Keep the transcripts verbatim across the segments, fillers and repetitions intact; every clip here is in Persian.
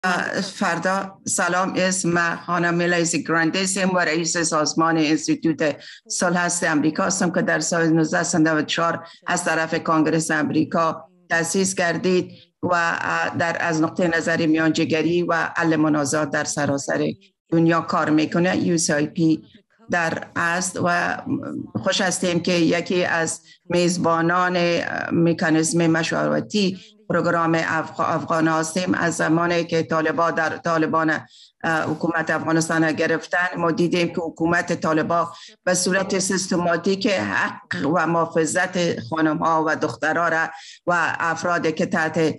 فردا سلام، اسم خانم میلیزی گراندیس و رئیس سازمان انستیتوت صلح امریکا هستم که در سال نوزده نود و چهار از طرف کانگرس امریکا تأسیس گردید و در از نقطه نظر میانجیگری و حل منازعات در سراسر دنیا کار میکنه. یو سی آی پی در است و خوش هستیم که یکی از میزبانان مکانیزم مشاورتی پروگرام افغان هستیم. از زمانی که طالبان در طالبان حکومت افغانستان گرفتن، ما دیدیم که حکومت طالبان به صورت سیستماتیک حق و محافظت خانم ها و دخترها را و افرادی که تحت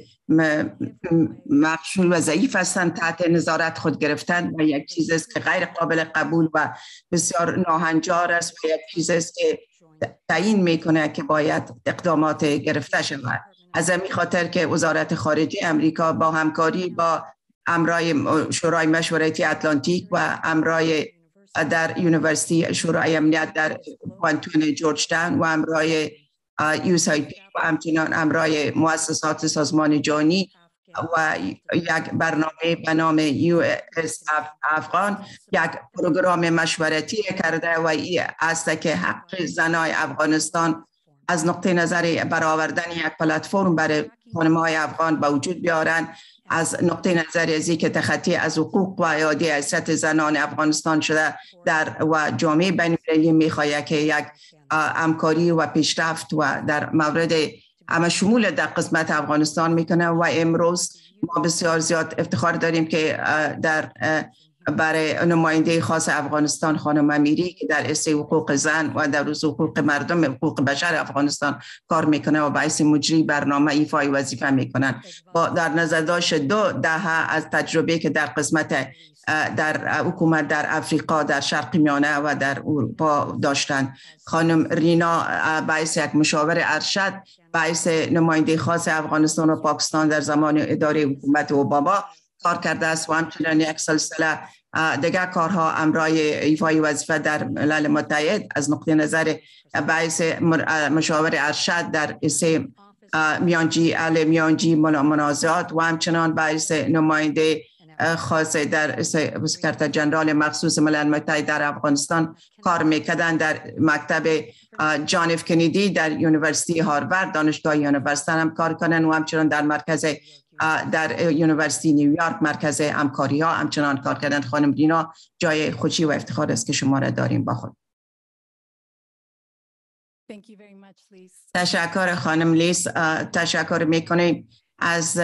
مخشول و ضعیف هستند تحت نظارت خود گرفتن و یک چیز است که غیر قابل قبول و بسیار ناهنجار است و یک چیز است که تعیین میکنه که باید اقدامات گرفته شود. از همین خاطر که وزارت خارجه امریکا با همکاری با امرای شورای مشورتی اتلانتیک و امرای در یونیورسیتی شورای امنیت در وانتون جورج تاون و امرای یو سی آی پی و همچنان امرای مؤسسات سازمان جهانی و یک برنامه به نام یو اس افغان یک پروگرام مشورتی کرده و این است که حق زنای افغانستان از نقطه نظر برآوردن یک پلتفرم برای خانم‌های افغان به وجود بیارن، از نقطه نظر ازی که تخطی از حقوق و اعاده حیثیت زنان افغانستان شده در و جامعه بین‌المللی می‌خواهد که یک همکاری و پیشرفت و در مورد همه شمول در قسمت افغانستان میکنه. و امروز ما بسیار زیاد افتخار داریم که در برای نماینده خاص افغانستان خانم امیری که در حوزه حقوق زن و در حوزه حقوق مردم حقوق بشر افغانستان کار میکنه و باعث مجری برنامه ایفای وظیفه میکنن. با در نظر داشت دو دهه از تجربه که در قسمت در حکومت در افریقا، در شرق میانه و در اروپا داشتن، خانم رینا باعث یک مشاور ارشد باعث نماینده خاص افغانستان و پاکستان در زمان اداره حکومت اوباما کار کرده است و همچنان یک سلسله دیگر کارها امرای ایفای وظیفه در ملل متحد از نقطه نظر باعث مشاور ارشد در حوزه میانجی اهل میانجی منازعات و همچنان باعث نماینده خاص در سکرتر جنرال مخصوص ملل متحد در افغانستان کار میکردن. در مکتب جان اف کندی در یونیورسیتی هاروارد دانشگاه یونیورسیتی هم کار کنن و همچنان در مرکز در یونیورسیتی نیویورک مرکز همکاری ها همچنان کار کردن. خانم رینا جای خوشی و افتخار است که شما را داریم با خود. تشکر خانم لیس. تشکر میکنیم از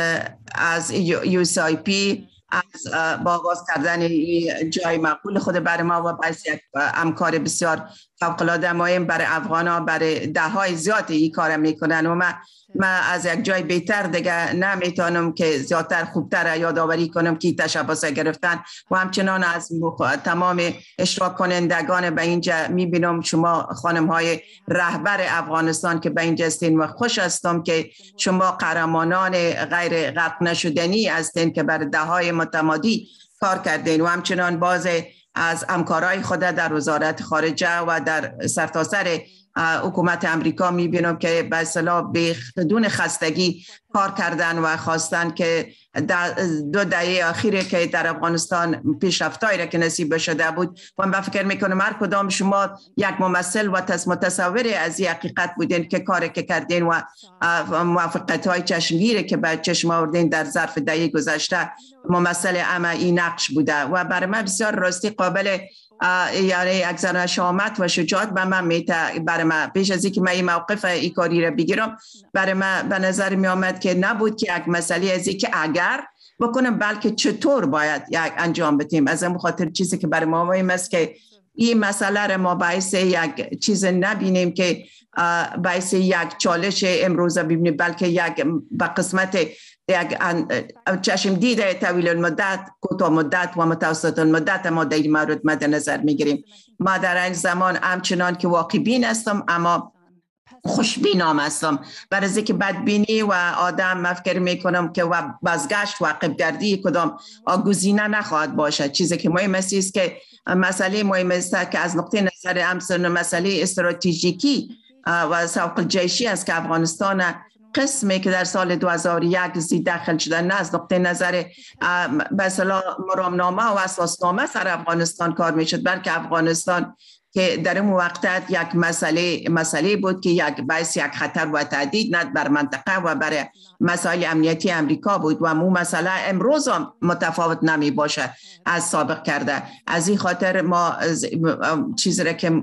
از یو سی آی پی از با آغاز کردن جای مقبول خود برای ما و باعث یک همکار بسیار فوق‌العاده مهم برای افغان‌ها برای دههای زیادی این کار میکنن و من من از یک جای بهتر دیگه نمیتونم که زیادتر خوبتر یادآوری کنم که تشبس گرفتن و همچنان از تمام اشتراک کنندگان به اینجا میبینم شما خانم های رهبر افغانستان که به اینجا هستین و خوش هستم که شما قهرمانان غیر غرق نشدنی هستین که بر دههای متمادی کار کردین و همچنان باز از همکارای خود در وزارت خارجه و در سرتاسر حکومت امریکا میبینم که به اصطلاح بدون خستگی کار کردن و خواستن که دو دهه اخیره که در افغانستان پیشرفتایی را که نصیب شده بود و من فکر میکنم هر کدام شما یک ممثل و متصور از این حقیقت بودین که کاری که کردین و موفقیت های چشمگیری که به چشم آوردین در ظرف دهه گذشته ممثل اما این نقش بوده و برای من بسیار راستی قابل یعنی یک ذره شجاعت و شجاعت به من میته. برای من پیش از اینکه من این موقف این کاری را بگیرم برای من به نظر می آمد که نبود که یک مسئله از اینکه اگر بکنم بلکه چطور باید یک انجام بدیم. از این خاطر چیزی که برای ما مهم است که این مسئله را ما باعث یک چیز نبینیم که باعث یک چالش امروز ببینیم بلکه یک به قسمت یک چشم دیده طویل المدت، کوتاه مدت و متوسط المدت ما در این مورد مد نظر میگیریم. ما در این زمان همچنان که واقع بین هستم اما خوشبین هم هستم برای از اینکه بدبینی و آدم مفکر میکنم که و بازگشت و عقب گردی کدام گزینه نخواهد باشد. چیزی که مهم است که مسئله مهم است که از نقطه نظر همسان مسئله استراتژیکی و سوق الجیشی است که افغانستان قسمی که در سال دو هزار و یک زی داخل شدن، نه از نقطه نظر به اصطلاح مرامنامه و اساسنامه سر افغانستان کار میشد، بلکه افغانستان که در اون وقت یک مسئله مسئله بود که یک باعث یک خطر و تهدید نه بر منطقه و برای مسائل امنیتی امریکا بود و مو مسئله امروز هم متفاوت نمی باشه از سابق کرده. از این خاطر ما چیزی را که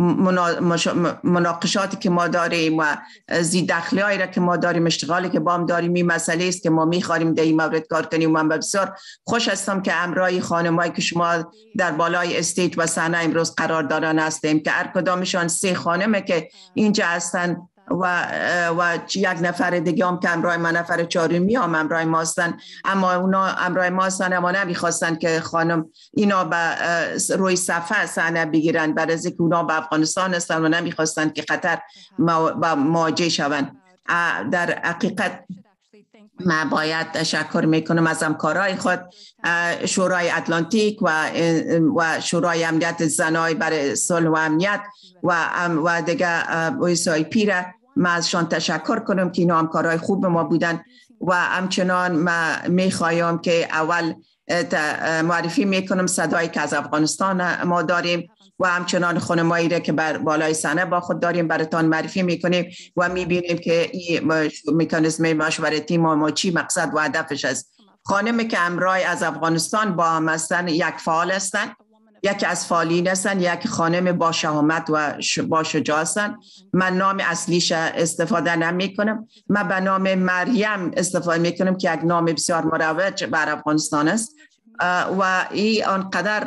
مناقشاتی که ما داریم و زیدخلی هایی را که ما داریم، اشتغالی که با هم داریم، این مسئله است که ما می‌خوایم در این مورد کار کنیم. من بسیار خوش هستم که همراه خانمایی که شما در بالای استیج و صحنه امروز قرار دارن هستیم که هر کدامشان سه خانمه که اینجا هستن و و یک نفر دیگه هم که همراه من نفر چهارمی هم همراه ما هستن، اما اونا همراه ما هستن اما نمیخواستن که خانم اینا به روی صفحه صحنه بگیرن، برای از اینکه اونا به افغانستان هستن و نمیخواستن که خطر مواجه شوند. در حقیقت من باید تشکر میکنم از همکارای خود، شورای اتلانتیک و و شورای امنیت زنای برای صلح و امنیت و و دیگه اویسای پیره. من ازشان تشکر کنم که اینا همکارای خوب ما بودن و همچنان من میخوایم که اول معرفی میکنم صدایی که از افغانستان ما داریم و همچنان خانمایی را که بر بالای صحنه با خود داریم براتان معرفی میکنیم و میبینیم که این مکانیزم مشورتی ما, ما چی مقصد و هدفش است. خانمی که همراه از افغانستان با هم هستن، یک فعال هستن، یکی از فعالین هستن، یک خانم با شهامت و با شجاع هستن. من نام اصلیش استفاده نمی کنم، من به نام مریم استفاده می کنم که یک نام بسیار مروج بر افغانستان است و این آنقدر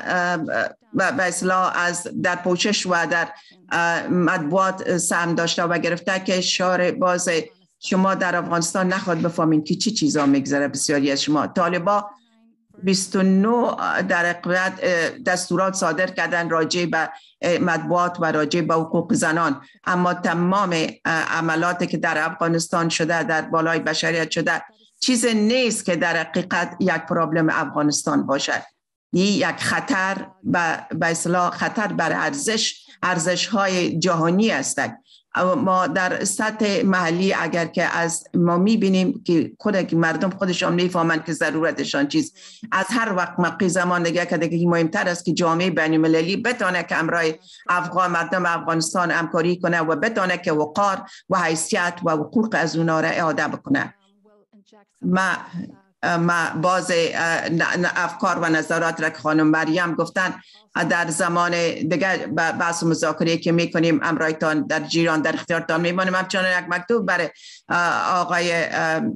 به اصطلاح از در پوشش و در مطبوعات سهم داشته و گرفته که شعار باز شما در افغانستان نخواد بفهمین که چی چیزا میگذره. بسیاری از شما طالبا بیست و نه در حقیقت دستورات صادر کردن راجع به مطبوعات و راجع به حقوق زنان، اما تمام عملاتی که در افغانستان شده در بالای بشریت شده چیز نیست که در حقیقت یک پرابلم افغانستان باشد. این یک خطر به اصطلاح خطر بر ارزش ارزش های جهانی است. ما در سطح محلی اگر که از ما میبینیم که خود مردم خودشان میفهمند که ضرورتشان چیز، از هر وقت موقع زمان دیگه که دیگه مهمتر است که جامعه بین‌المللی بتونه که امراه افغان مردم افغانستان همکاری کنه و بتونه که وقار و حیثیت و حقوق از اونا را اعاده بکنه. ما ما باز افکار و نظرات را که خانم مریم گفتن در زمان دیگه بحث مذاکره که میکنیم امرایتان در جیران در اختیارتان میمانیم. همچنان یک مکتوب برای آقای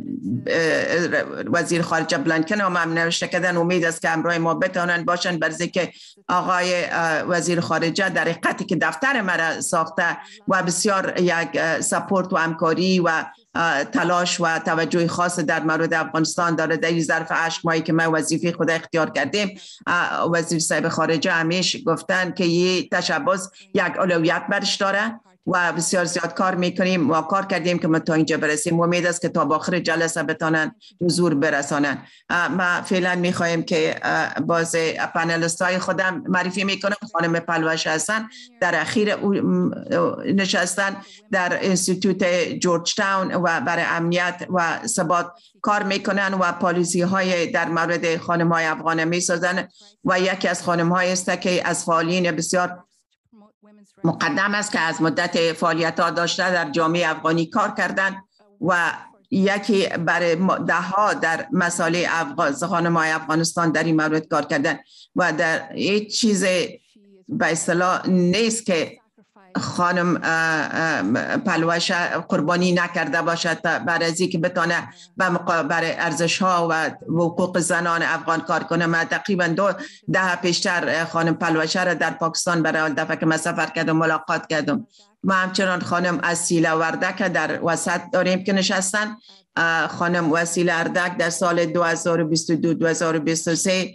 وزیر خارجه بلینکن هم نوشته کردن، امید است که امرای ما بتانند باشن، برای که آقای وزیر خارجه در حقیقتی که دفتر مرا ساخته و بسیار یک سپورت و همکاری و تلاش و توجه خاص در مورد افغانستان داره. در این ظرف هشت ماهی که ما وظیفه خود اختیار کردیم، وزیر صاحب خارجه همیشه گفتن که این تشبث یک اولویت برش داره و بسیار زیاد کار میکنیم و کار کردیم که ما تا اینجا برسیم. امید است که تا آخر جلسه بتانن حضور برسانن. ما فعلا میخوایم که باز پنلست های خودم معرفی میکنم. خانم پلوش هستن، در اخیر نشستن در انستیتوت جورج تاون و برای امنیت و ثبات کار میکنن و پالیسی های در مورد خانم های افغان میسازن و یکی از خانم های است که از فعالین بسیار مقدم است که از مدت فعالیت ها داشته در جامعه افغانی کار کردن و یکی برای ده ها در مسائل افغان خانم‌های افغانستان در این مورد کار کردن و در هیچ چیز به اصطلاح نیست که خانم پلوش قربانی نکرده باشد برای از اینکه بتونه برای ارزش ها و حقوق زنان افغان کار کنه. من تقریبا دو ده پیشتر خانم پلوش را در پاکستان برای اول دفعه که من سفر کردم ملاقات کردم. ما همچنان خانم اسیله وردک در وسط داریم که نشستن. خانم وسیله وردک در سال دو هزار و بیست و دو دو هزار و بیست و سه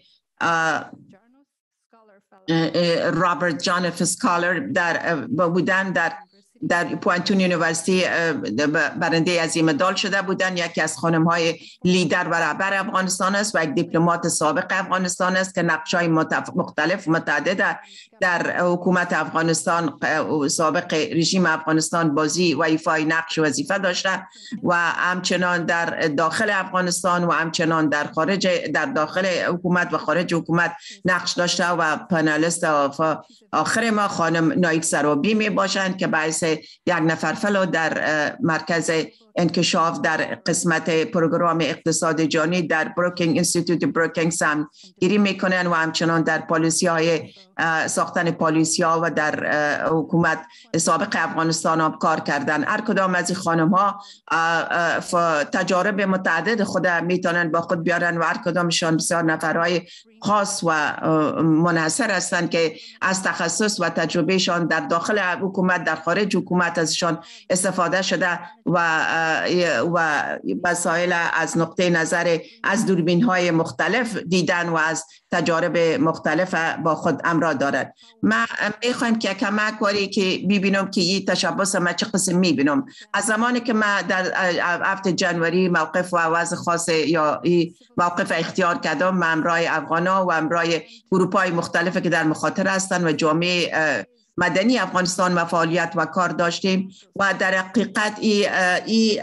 رابرت جان اف اسکالر در بودن در در پوانتون یونیورسیتی برنده عظیم مدال شده بودن. یکی از خانم های لیدر و رهبر افغانستان است و یک دیپلمات سابق افغانستان است که نقش‌های مختلف متعدد در حکومت افغانستان سابق رژیم افغانستان بازی و ایفای نقش و وظیفه داشته و همچنان در داخل افغانستان و همچنان در خارج در داخل حکومت و خارج حکومت نقش داشته و پانلیست آخر ما خانم نایک سرابی می باشند که باعث یک نفر فلو در مرکز انکشاف در قسمت پروگرام اقتصاد جهانی در بروکینگ اینستیتوت بروکینگ سهم گیری میکنن و همچنان در پالیسی های ساختن پالیسی ها و در حکومت سابق افغانستان هم کار کردن. هر کدام از این خانم ها تجارب متعدد خود میتونن با خود بیارن و هر کدامشان بسیار نفرهای خاص و منحصر هستند که از تخصص و تجربهشان در داخل حکومت در خارج حکومت ازشان استفاده شده و و مسائل از نقطه نظر از دوربین های مختلف دیدن و از تجارب مختلف با خود امرا دارد. من میخوایم که کمک واری که ببینم که این تشبس ما چه قسم میبینم. از زمانی که من در هفته جنوری موقف و وضع خاص یا موقف اختیار کردم، من امرای افغانا و امرای گروپ‌های مختلفی که در مخاطره هستند و جامعه مدنی افغانستان و فعالیت و کار داشتیم و در حقیقت ای, ای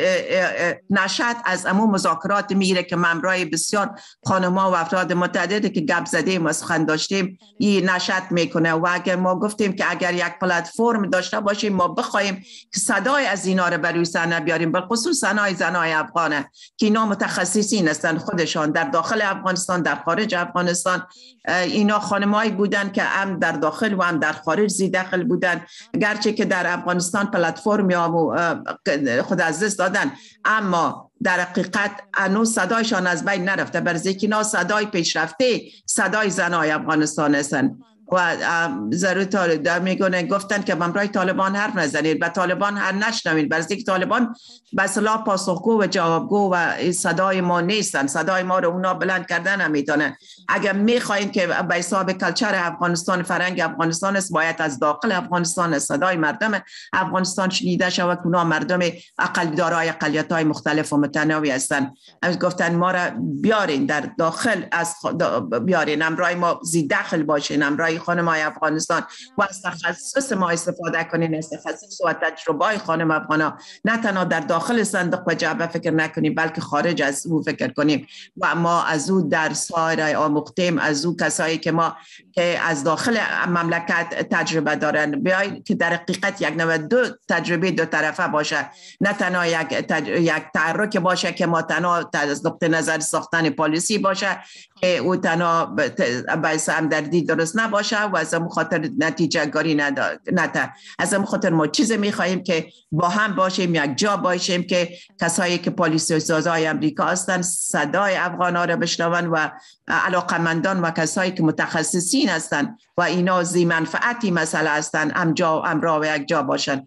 نشد از امو مذاکرات میگیره که ممرای بسیار خانم‌ها و افراد متعددی که گپ زدیم و سخن داشتیم ای نشد میکنه و اگر ما گفتیم که اگر یک پلتفرم داشته باشیم ما بخوایم که صدای از اینا رو بر روی صحنه بیاریم، بالخصوص صحنه زنای افغانه که اینا متخصصین هستند خودشان در داخل افغانستان در خارج افغانستان، اینا خانمایی بودن که هم در داخل و هم در خارج زی داخل بودن، گرچه که در افغانستان پلتفرم یا خود از دست دادن اما در حقیقت هنوز صدایشان از بین نرفته، برای که اینا صدای پیشرفته صدای زنای افغانستان هستند و ضرور طالب میگونه گفتن که برای طالبان حرف نزنید و طالبان هر نشنوید، برای که طالبان به اصطلاح پاسخگو و جوابگو و صدای ما نیستن، صدای ما رو اونا بلند کردن نمیتونن. اگر میخواین که به حساب کلچر افغانستان فرهنگ افغانستان است، باید از داخل افغانستان صدای مردم افغانستان شنیده شود که اونا مردم اقلیت‌دارای اقلیت‌های مختلف و متنوع هستند. گفتن ما را بیارین در داخل از بیارین، امرای ما زی داخل باشین، امرای خانم‌های افغانستان و از تخصص ما استفاده کنین، از تخصص و تجربه خانم افغانا، نه تنها در داخل صندوق و جعبه فکر نکنیم بلکه خارج از او فکر کنیم و ما از او در سایر آموختیم، از او کسایی که ما که از داخل مملکت تجربه دارن بیاید که در حقیقت یک نوع دو تجربه دو طرفه باشه، نه تنها یک تج... یک تحرک باشه که ما تنها از نقطه نظر ساختن پالیسی باشه که او تنها باعث همدردی درست نباشه و از خاطر نتیجه گاری نده. از این خاطر ما چیز میخواهیم که با هم باشیم، یک جا باشیم که کسایی که پالیسی سازای امریکا هستند صدای افغان‌ها را بشنون و علاقمندان و کسایی که متخصصین هستند و اینا ذی منفعتی مسئله هستند امجا امرا و یک جا باشند.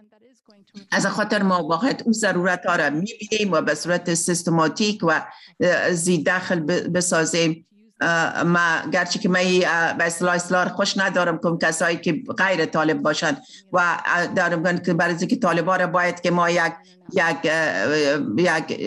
از خاطر ما واقعا اون ضرورت ها را میبینیم و به صورت سیستماتیک و زی داخل بسازیم. ما گرچه که من به اصطلاح اصطلاح خوش ندارم که کسایی که غیر طالب باشند و دارم که برای اینکه طالبان را باید که ما یک یک یک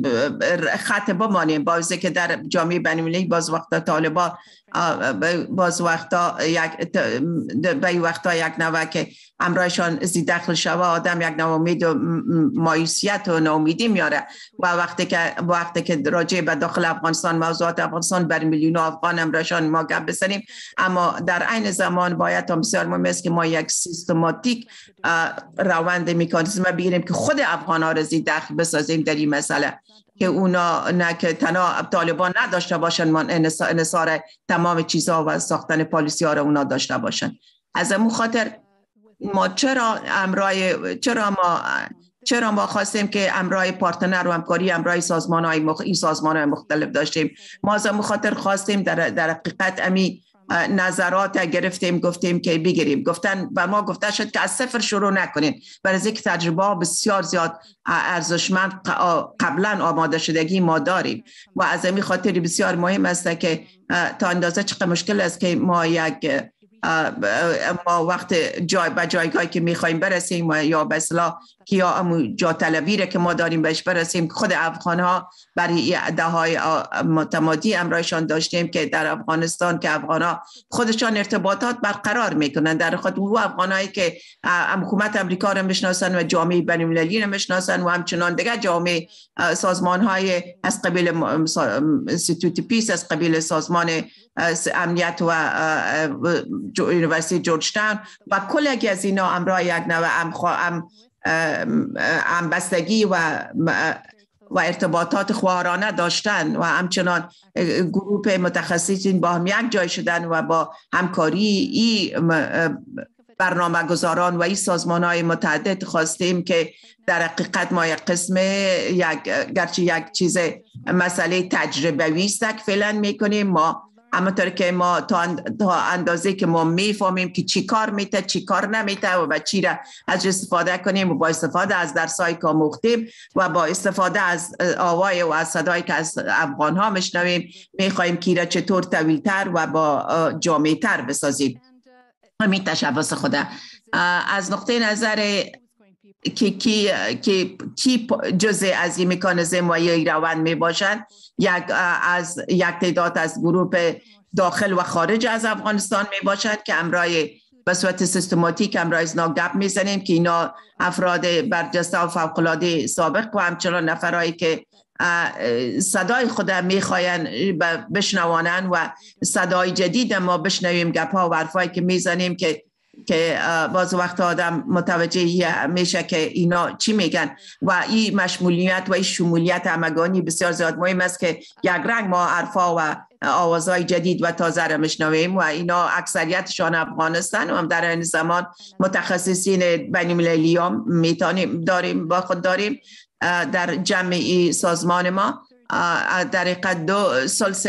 خط بمانیم، باعث که در جامعه بین‌المللی باز وقتا طالبان باز وقتا یک به وقتا یک نوع که امرایشان زی داخل شوا آدم یک نوع امید و مایوسیت و ناامیدی میاره و وقتی که وقتی که راجع به داخل افغانستان موضوعات افغانستان بر میلیون افغان امرایشان ما گپ بزنیم، اما در عین زمان باید هم بسیار مهم است که ما یک سیستماتیک روند مکانیزم بگیریم که خود افغان ها را زی داخل بسازیم در این مسئله که اونا نه که تنها طالبان نداشته باشن من انصار تمام چیزها و ساختن پالیسی ها را اونا داشته باشن. از همون خاطر ما چرا امرای چرا ما چرا ما خواستیم که امرای پارتنر و همکاری امرای سازمان های مخ... این سازمان های مختلف داشتیم. ما از همون خاطر خواستیم در, در حقیقت امی نظرات گرفتیم، گفتیم که بگیریم. گفتن و ما گفته شد که از صفر شروع نکنین، برای اینکه تجربه بسیار زیاد ارزشمند قبلا آماده شدگی ما داریم و از همین خاطر بسیار مهم است که تا اندازه چقدر مشکل است که ما یک ما وقت جای به جایگاهی که میخوایم برسیم و یا به اصطلاح که یا امو جا طلبی که ما داریم بهش برسیم، خود افغان ها برای دههای متمادی امرایشان داشتیم که در افغانستان که افغان ها خودشان ارتباطات برقرار میکنن، در خود و افغان هایی که حکومت امریکا را میشناسن و جامعه بین المللی را میشناسن و همچنان دیگر جامعه سازمان های از قبیل انستیتوت پیس، از قبیل سازمان امنیت و یونیورسیتی جورج تاون و کلی از اینا امرای یک نوع ام همبستگی و و ارتباطات خواهرانه داشتن و همچنان گروه متخصصین با هم یک جای شدن و با همکاری این برنامه گذاران و این سازمان های متعدد خواستیم که در حقیقت ما یک قسم یک گرچه یک چیز مسئله تجربوی است که فعلا میکنیم، ما همونطور که ما تا اندازه که ما میفهمیم که چی کار میته چی کار نمیته و چی را از استفاده کنیم و با استفاده از درسایی که آموختیم و با استفاده از آوای و از صدایی که از افغان ها میشنویم میخوایم که را چطور طویل‌تر و با جامعه تر بسازیم. همین تشبس خدا از نقطه نظر که کی کی کی جزء از این مکانیزم و یک روند می باشند، یک از یک تعداد از گروه داخل و خارج از افغانستان می باشند که امرای به صورت سیستماتیک امرای از اینا گپ میزنیم که اینا افراد برجسته و فوق‌العاده سابق و همچنان نفرایی که صدای خود میخواین بشنوانن و صدای جدید ما بشنویم، گپ ها و حرفایی که میزنیم که که باز وقت آدم متوجه میشه که اینا چی میگن و این مشمولیت و این شمولیت همگانی بسیار زیاد مهم است که یک رنگ ما حرفا و آوازهای جدید و تازه را میشنویم و اینا اکثریتشان افغانستان و هم در این زمان متخصصین بین المللی هم میتونیم داریم با خود داریم در جمعی سازمان ما. در حقیقت دو سلس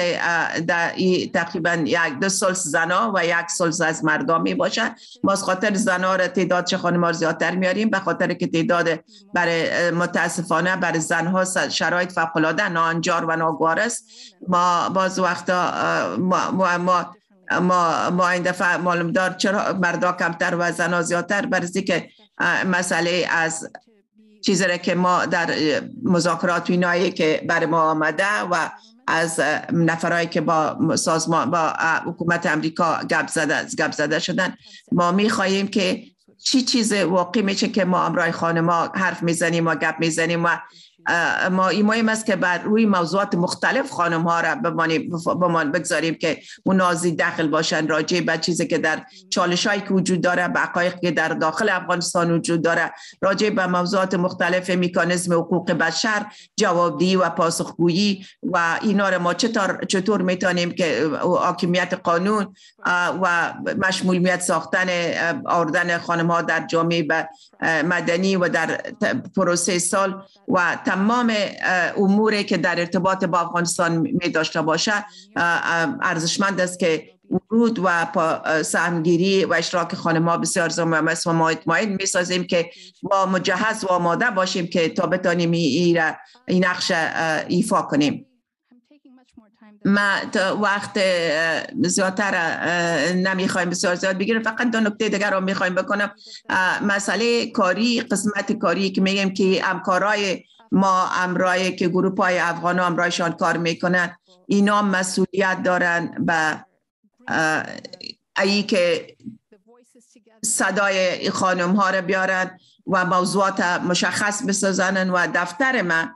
تقریبا یک دو سلس زنا و یک سلس از مردم می باشن. ما از خاطر زنا را تعداد چه خانم‌ها زیادتر میاریم به خاطر که تعداد برای متاسفانه برای زنها شرایط فوق‌العاده ناهنجار و ناگوار است. ما باز وقتا ما ما, ما ما ما این دفعه معلوم دار چرا مردا کمتر و زنا زیادتر، برای که مسئله از چیزی را که ما در مذاکرات اینایی که بر ما آمده و از نفرایی که با سازمان با حکومت امریکا گپ زده گپ زده شدن، ما می‌خواهیم که چی چیز واقعی میشه که ما امرای خانم‌ها حرف میزنیم و گپ میزنیم و ما این مهم است که بر روی موضوعات مختلف خانم ها را بمان بگذاریم که اونا زی داخل باشن راجع به چیزی که در چالش هایی که وجود داره، به حقایقی که در داخل افغانستان وجود داره، راجع به موضوعات مختلف مکانیزم حقوق بشر جوابدهی و پاسخگویی و اینا را ما چطور چطور میتونیم که حاکمیت قانون و مشمولیت ساختن آوردن خانم ها در جامعه مدنی و در پروسه سال و تمام اموری که در ارتباط با افغانستان می داشته باشه ارزشمند است که ورود و سهمگیری و اشتراک خانم‌ها بسیار مهم است و ما اطمینان می‌سازیم که ما مجهز و آماده باشیم که تا بتانیم این این نقش ایفا کنیم. ما وقت زیادتر نمیخوایم بسیار زیاد بگیرم، فقط دو نکته دیگر رو میخوایم بکنم. مسئله کاری، قسمت کاری که میگیم که همکارای ما امرای که گروه های افغان ها امرایشان کار میکنن، اینا مسئولیت دارن به ای که صدای خانم ها رو بیارن و موضوعات مشخص بسازن و دفتر ما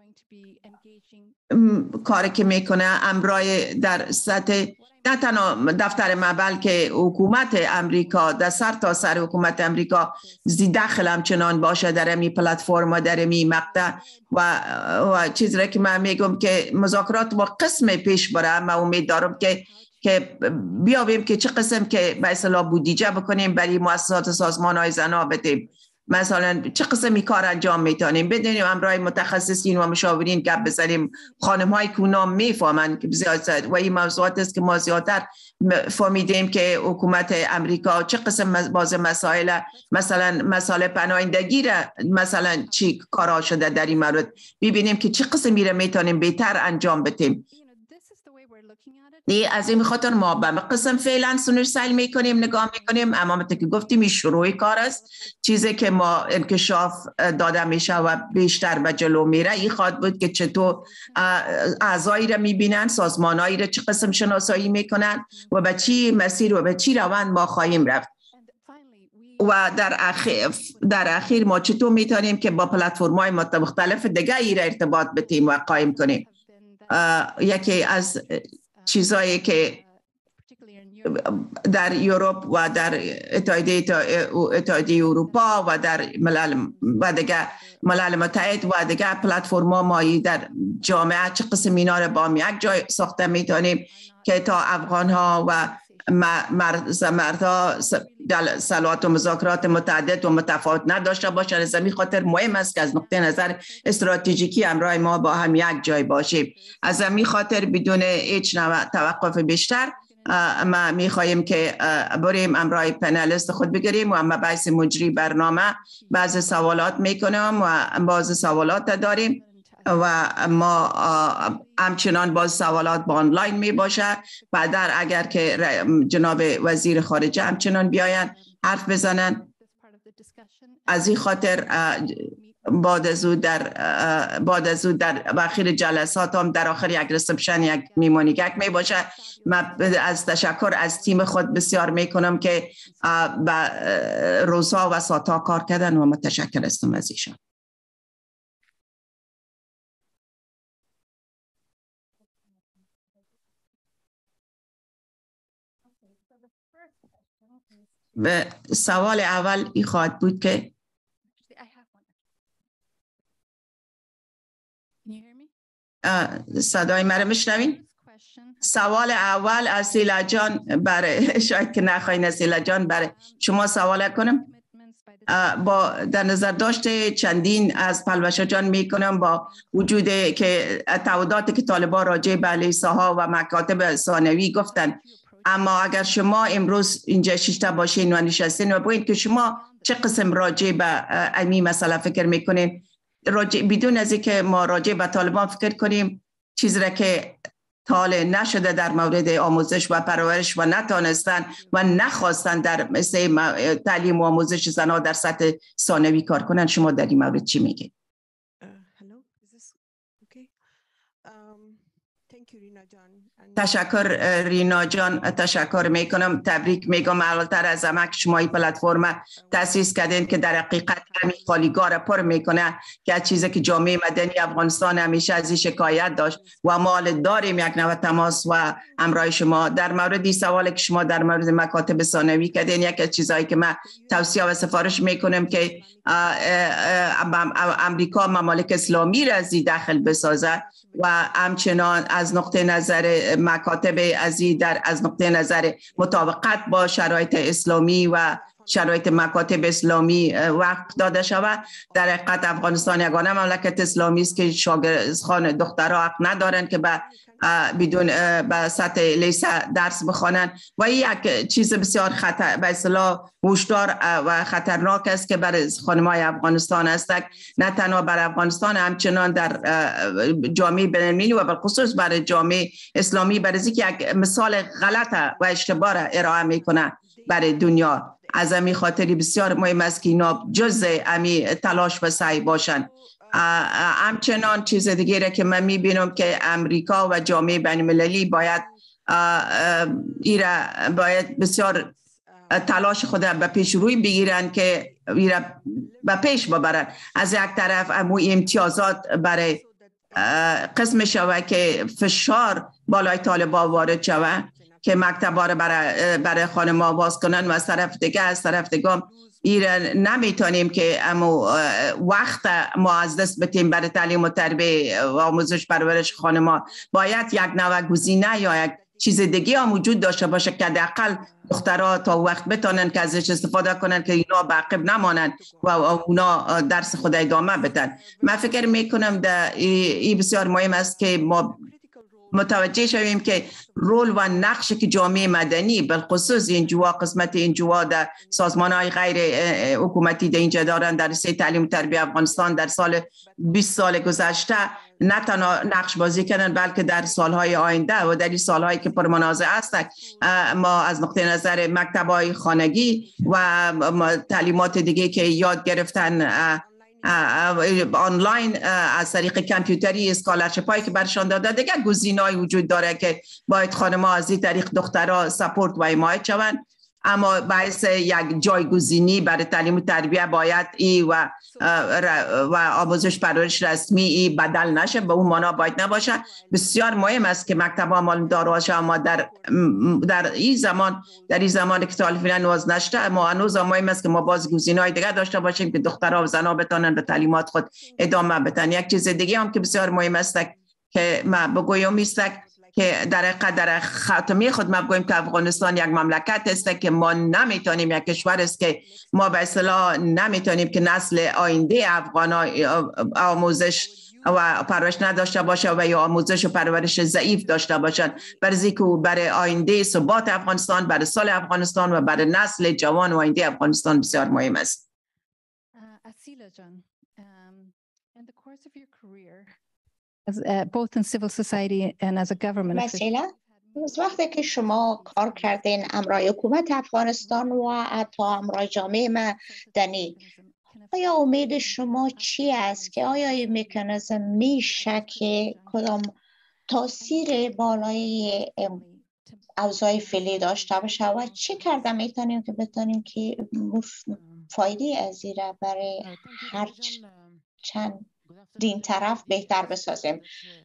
کاری که میکنه امرای در سطح نه تنها دفتر ما بلکه حکومت امریکا در سر تا سر حکومت امریکا زی داخل همچنان باشه در می پلتفرم و در می مقطع و, و چیز را که من میگم که مذاکرات با قسم پیش بره. من امید دارم که که بیابیم که چه قسم که به اصطلاح بودجه بکنیم برای مؤسسات سازمان های زنا بدیم، مثلا چه قسمی کار انجام میتونیم بدونیم، امرای متخصصین و مشاورین گپ بزنیم، خانم های که اونا میفهمن که زیاد و این موضوعات است که ما زیادتر فهمیدیم که حکومت امریکا چه قسم باز مسائل مثلا مسائل پناهندگی را مثلا چی کارا شده در این مورد، ببینیم که چه قسمی را میتونیم بهتر انجام بدیم. دی از این خاطر ما به قسم فعلا سنرسل میکنیم نگاه میکنیم، اما مثل که گفتیم این شروعی کار است. چیزی که ما انکشاف داده میشه و بیشتر به جلو میره این خواهد بود که چطور اعضایی را میبینن، سازمانهایی را چه قسم شناسایی میکنن و به چی مسیر و به چی روند ما خواهیم رفت. و در اخیر, در اخیر ما چطور میتونیم که با پلتفرم‌های مختلف دیگه ای را ارتباط بتیم و قایم کنیم. یکی از چیزایی که در یوروپ و در اتحادیه اتحادیه اروپا و در ملل و دیگه ملل متحد و دیگه پلتفرم‌ها ما در جامعه چه قسم اینا رو با یک جای ساخته میتونیم که تا افغان‌ها و مردها صلوات و مذاکرات متعدد و متفاوت نداشته باشند. از همین خاطر مهم است که از نقطه نظر استراتژیکی همراه ما با هم یک جای باشیم. از همین خاطر بدون هیچ نوع توقف بیشتر ما میخواهیم که بریم امرای پنالیست خود بگیریم و اما بحث مجری برنامه بعض سوالات میکنم و بعض سوالات داریم و ما همچنان باز سوالات با آنلاین می باشه. بعد اگر که جناب وزیر خارجه همچنان بیاین حرف بزنن، از این خاطر بعد از او در بعد از او در اخیر جلسات هم در آخر یک ریسپشن یک میمونیگک می باشه. من از تشکر از تیم خود بسیار می کنم که به روزها و ساعتها کار کردن و متشکر هستم از ایشان. به سوال اول این خواهد بود که صدای مرا میشنوین؟ سوال اول از سیلا جان، برای شاید که نخواهین از سیلا جان برای شما سوال کنم. با در نظر داشته چندین از پلوشا جان میکنم با وجود که تعهداتی که طالبان راجع به لیسه ها و مکاتب ثانوی گفتن، اما اگر شما امروز اینجا شیشته باشین و نشستین و بگوین که شما چه قسم راجع به امی مسئله فکر میکنین، راجع بدون از اینکه ما راجع به طالبان فکر کنیم، چیزی را که طالع نشده در مورد آموزش و پرورش و نتانستن و نخواستن در مثل تعلیم و آموزش زنها در سطح ثانوی کار کنن، شما در این مورد چی میگید؟ تشکر رینا جان، تشکر میکنم، تبریک میگم. اولتر از همه که شما این پلتفرم تأسیس کردین که در حقیقت همین خالیگاه را پر میکنه که چیزی که جامعه مدنی افغانستان همیشه از این شکایت داشت و ما داریم یک نوع تماس و همراه شما. در مورد این سوالی که شما در مورد مکاتب ثانوی کردین، یک از چیزایی که من توصیه و سفارش میکنم که امریکا ممالک اسلامی را از این داخل بسازه و همچنان از نقطه نظر مکاتب ازی در از نقطه نظر مطابقت با شرایط اسلامی و شرایط مکاتب اسلامی وقت داده شود. در حقیقت افغانستان یگانه مملکت اسلامی است که شاگردان دخترها حق ندارن که به بدون به سطح لیسه درس بخوانند و این یک چیز بسیار خطر به اصطلاح هوشدار و خطرناک است که برای خانم‌های افغانستان است، نه تنها برای افغانستان، همچنان در جامعه بین‌المللی و بالخصوص برای جامعه اسلامی، برای اینکه یک مثال غلط و اشتباه را ارائه میکنه برای دنیا. از همین خاطری بسیار مهم است که اینا جزء امی تلاش و سعی باشند. همچنان چیز دیگه که من میبینم که امریکا و جامعه بین‌المللی باید ایرا باید بسیار تلاش خود به پیش روی بگیرن که ایرا به پیش ببرن. از یک طرف امو امتیازات برای قسم شوه که فشار بالای طالبان وارد شوه که مکتبا رو برای برای خانم‌ها باز کنن و از طرف دیگه از طرف دیگه ایران نمیتونیم که امو وقت ما از دست بدیم برای تعلیم و تربیت و آموزش پرورش خانم‌ها. باید یک نوع گزینه یا یک چیز دیگه هم وجود داشته باشه که حداقل دخترها تا وقت بتونن که ازش استفاده کنن که اینا به عقب نمانن و اونا درس خود ادامه بدن. من فکر میکنم در این بسیار مهم است که ما متوجه شویم که رول و نقشی که جامعه مدنی بالخصوص اینجوا قسمت اینجوا در سازمان‌های غیر حکومتی در اینجا دارن در رشته تعلیم و تربیت افغانستان در سال بیست سال گذشته نه تنها نقش بازی کردن بلکه در سالهای آینده و در این سالهایی که پرمنازع است ما از نقطه نظر مکتب‌های خانگی و تعلیمات دیگه که یاد گرفتن آنلاین از طریق کامپیوتری اسکالرشپ هایی که برشان داده دیگه گزینه‌ای وجود داره که باید خانم‌ها از این طریق دخترها سپورت و حمایت شوند، اما باعث یک جایگزینی برای تعلیم و تربیت باید ای و و آموزش پرورش رسمی ای بدل نشه، به اون معنا باید نباشه. بسیار مهم است که مکتب‌ها مال دار باشه، اما در در این زمان در این زمان که طالبان نواز نشده، اما هنوز مهم است که ما باز گزینه‌های دیگه داشته باشیم که دخترها و زنها بتونن به تعلیمات خود ادامه بدن. یک چیز دیگه هم که بسیار مهم است که ما بگویم است که در قدر خاتمی خود ما بگوییم که افغانستان یک مملکت است که ما نمیتونیم، یک کشور است که ما به اصطلاح نمیتونیم که نسل آینده افغانان آموزش و پرورش نداشته باشه و یا آموزش و پرورش ضعیف داشته باشند، برای که برای آینده ثبات افغانستان، برای سال افغانستان و برای نسل جوان و آینده افغانستان بسیار مهم است. Asila جان، in the course of your career as uh, both in civil society and as a government مثلا از وقتی که شما کار کردین امرای حکومت افغانستان و حتی امرای جامعه مدنی، آیا امید شما چی است که آیا این مکانیزم میشه که کدام تاثیر بالای اوضاع فعلی داشته باشه و چه کرده میتونیم که بتونیم که فایده از این برای هر چند دین طرف بهتر بسازیم.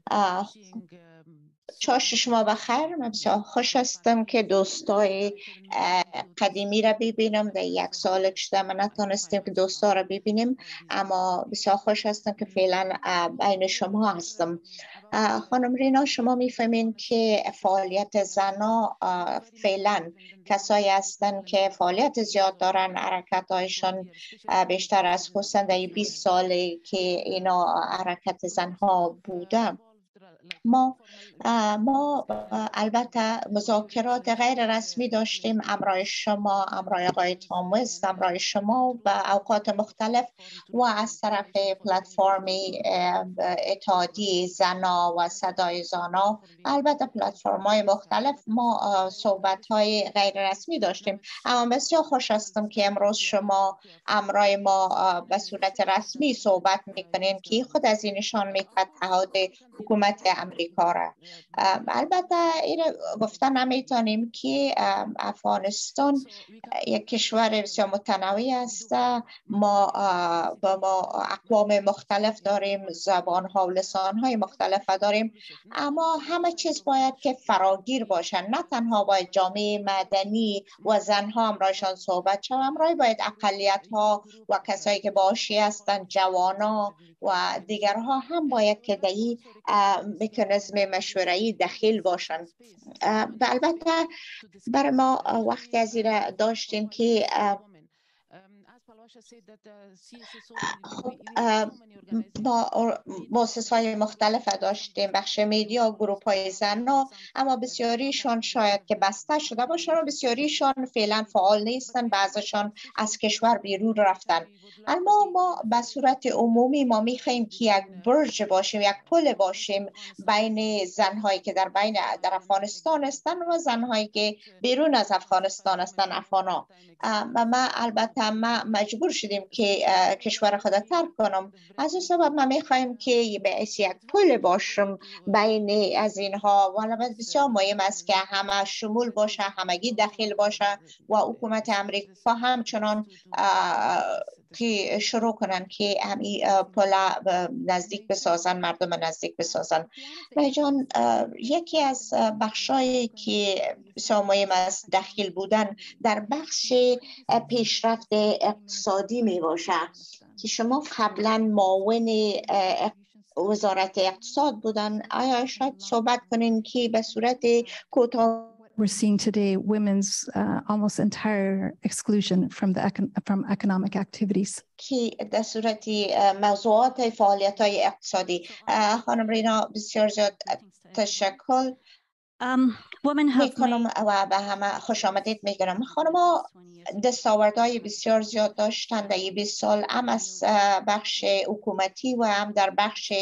چاش شما بخیر. من بسیار خوش هستم که دوستای قدیمی را ببینم. در یک سال گذشته ما نتونستیم که دوستا را ببینیم، اما بسیار خوش هستم که فعلا بین شما هستم. خانم رینا، شما میفهمین که فعالیت زنا فعلا کسایی هستن که فعالیت زیاد دارن، حرکتایشان بیشتر از خصوصا در بیست ساله که اینا حرکت زنها بوده. ما ما البته مذاکرات غیر رسمی داشتیم امرای شما، امرای آقای تاموست، امرای شما و اوقات مختلف و از طرف پلتفرم اتحادیه زنا و صدای زنا، البته پلتفرم های مختلف ما صحبت های غیر رسمی داشتیم. اما بسیار خوش هستم که امروز شما امرای ما به صورت رسمی صحبت میکنین که خود از این نشان میده اتحاد حکومت امریکا را. البته این گفتن نمیتونیم که افغانستان یک کشور بسیار متنوع است. ما با ما اقوام مختلف داریم، زبان ها و لسان های مختلف داریم، اما همه چیز باید که فراگیر باشن. نه تنها باید جامعه مدنی و زنها همراهشان صحبت شد، همراه باید اقلیت ها و کسایی که باشی هستند، جوانا و دیگرها هم باید که در این مکانیزم مشوره‌ای داخل باشند. البته برای ما وقتی از این داشتیم که خب با مؤسسه‌های مختلف داشتیم، بخش میدیا، گروپ های زنها، اما بسیاریشان شاید که بسته شده باشن و بسیاریشان فعلا فعال نیستن، بعضشان از کشور بیرون رفتن. اما ما به صورت عمومی ما میخوایم که یک برج باشیم، یک پل باشیم بین زنهایی که در بین در افغانستان هستن و زنهایی که بیرون از افغانستان هستن، افغانا. و ما البته ما مجبور شدیم که کشور خود ترک کنم. از این سبب ما میخوایم که به یک پل باشم بین از اینها و البته بسیار مهم است که همه شمول باشه، همگی داخل باشه و حکومت امریکا همچنان که شروع کنن که همی پل نزدیک بسازن، مردم نزدیک بسازن. جان، یکی از بخشایی که بسیار مهم است داخل بودن در بخش پیشرفت اقتصادی می باشه که شما قبلا معاون وزارت اقتصاد بودن. آیا شاید صحبت کنین که به صورت کوتاه we're seeing today women's uh, almost entire exclusion from the econ from economic activities. که در صورتی موضوعات فعالیت‌های اقتصادی. خانم رینا بسیار زیاد تشکر میکنم و به همه خوش آمدید میگم. خانم‌ها دستاوردهای بسیار زیاد داشتند در بیست سال، هم از بخش حکومتی و هم در بخش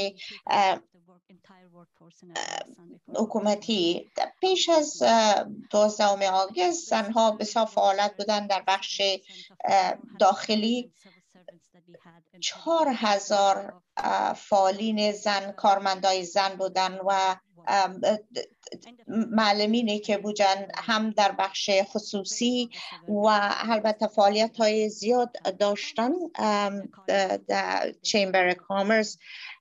حکومتی. پیش از دوازدهم آگوست زنها بسیار فعالیت بودند در بخش داخلی. چهار هزار فعالین زن، کارمندای زن بودن و معلمینی که بودن هم در بخش خصوصی و البته فعالیت های زیاد داشتن در چمبر کامرس.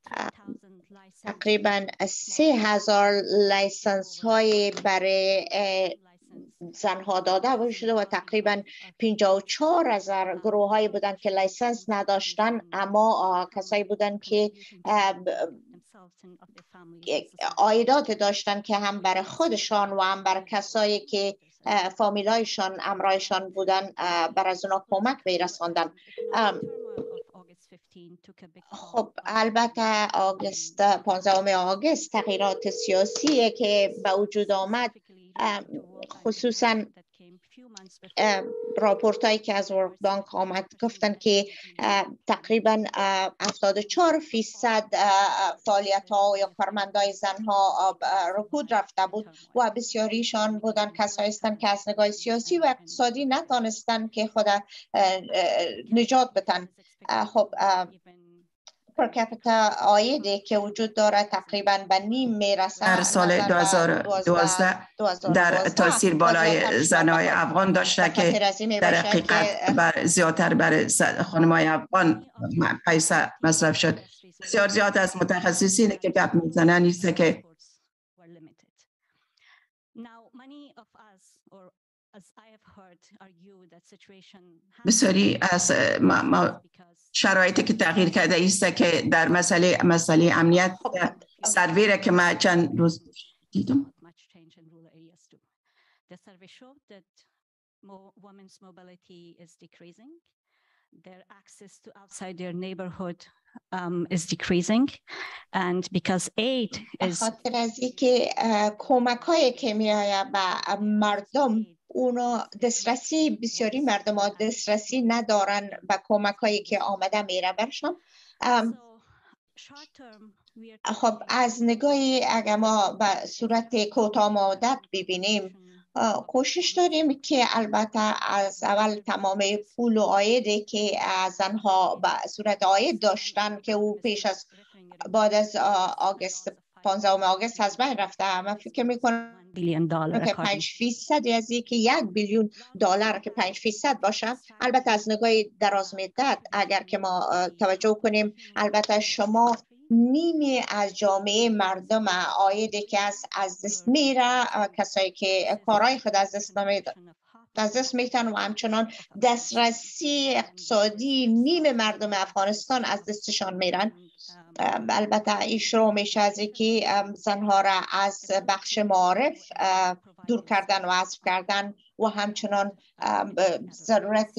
تقریبا سه هزار لایسنس های برای زنها داده شده و تقریبا پنجاه و چهار هزار گروه هایی بودن که لایسنس نداشتن، اما کسایی بودن که عایدات داشتن که هم برای خودشان و هم برای کسایی که فامیلایشان امرایشان بودن بر از اونا کمک میرساندن. خب البته آگوست پانزدهم آگوست تغییرات سیاسی که به وجود آمد، خصوصا راپورت هایی که از ورلد بانک آمد گفتن که تقریبا هفتاد و چهار فیصد فعالیت ها یا کارمندای زن ها رکود رفته بود و بسیاریشان بودن کسایی هستند که از نگاه سیاسی و اقتصادی نتانستن که خود نجات بدن. خب پرکپیتا عایدی که وجود داره تقریبا به نیم میرسه. در سال دو هزار و دوازده در تاثیر بالای زنای افغان داشته که در حقیقت بر زیادتر بر خانمای افغان پیسه مصرف شد. بسیار زیاد از متخصصین که گپ میزنن نیست که بسیاری از ما, ما شرایطی که تغییر کرده است که در مسئله مسئله امنیت سروی را که ما چند روز دیدم their access to outside their neighborhood um, is decreasing, and because aid is خاطر از اینکه کمک‌هایی که میآید به مردم اونا دسترسی بسیاری مردم ها دسترسی ندارن به کمک‌هایی که آمده میره برشان. خب از نگاهی اگر ما به صورت کوتاه مدت ببینیم، کوشش داریم که البته از اول تمام پول و عایدی که زنها به صورت عاید داشتن که او پیش از بعد از آگوست پانزدهم آگوست از بین رفته، من فکر میکنم بیلیون دلار که پنج فیصد از اینکه یک بیلیون دلار که پنج فیصد باشه. البته از نگاه دراز مدت اگر که ما توجه کنیم، البته شما نیمی از جامعه مردم عایدی که از از دست میره، کسایی که کارهای خود از دست نمیدن از دست میتن و همچنان دسترسی اقتصادی نیم مردم افغانستان از دستشان میرن. البته این شروع میشه از اینکه زنها را از بخش معارف دور کردن و حذف کردن و همچنان ضرورت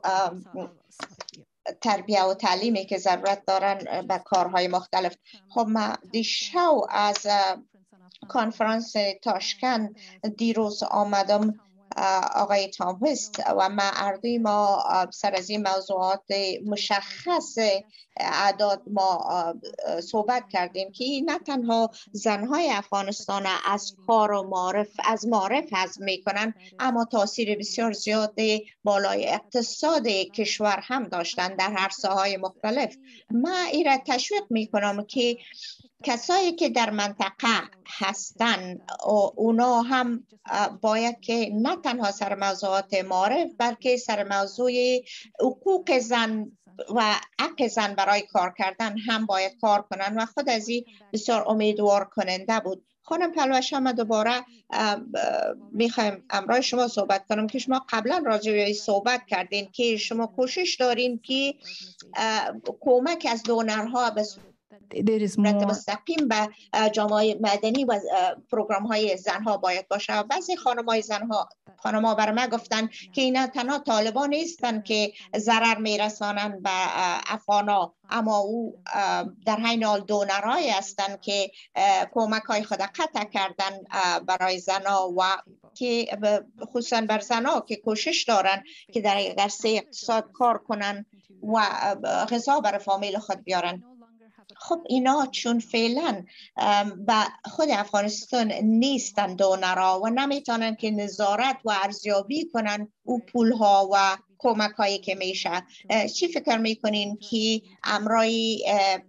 تربیه و تعلیمی که ضرورت دارن به کارهای مختلف. خب ما دیشب از کنفرانس تاشکند دیروز آمدم آقای تام وست و ما اردوی ما سر از این موضوعات مشخص اعداد ما صحبت کردیم که نه تنها زنهای افغانستان از کار و معرف از معرف حذف میکنن، اما تاثیر بسیار زیاد بالای اقتصاد کشور هم داشتن در هر ساحه‌های مختلف. ما این را تشویق میکنم که کسایی که در منطقه هستن اونا هم باید که نه تنها سر موضوعات معرف بلکه سر موضوع حقوق زن و حق زن برای کار کردن هم باید کار کنن و خود از این بسیار امیدوار کننده بود. خانم پلوشا، ما دوباره میخوایم امروز شما صحبت کنم که شما قبلا راجع به صحبت کردین که شما کوشش دارین که کمک از دونرها به مستقیم به جامعه مدنی و پروگرام های زنها باید باشه. بعضی خانم های زنها خانم ها بر ما گفتن که اینا تنها طالبان نیستن که ضرر میرسانن به افغانا، اما او در حین حال دونرهایی هستند که کمک های خود قطع کردن برای زنها و که خصوصا بر زنها که کوشش دارن که در عرصه اقتصاد کار کنن و غذا برای فامیل خود بیارن. خب اینا چون فعلا به خود افغانستان نیستن دونرها و نمیتونن که نظارت و ارزیابی کنن او پولها و کمک هایی که میشه، چی فکر میکنین که امرای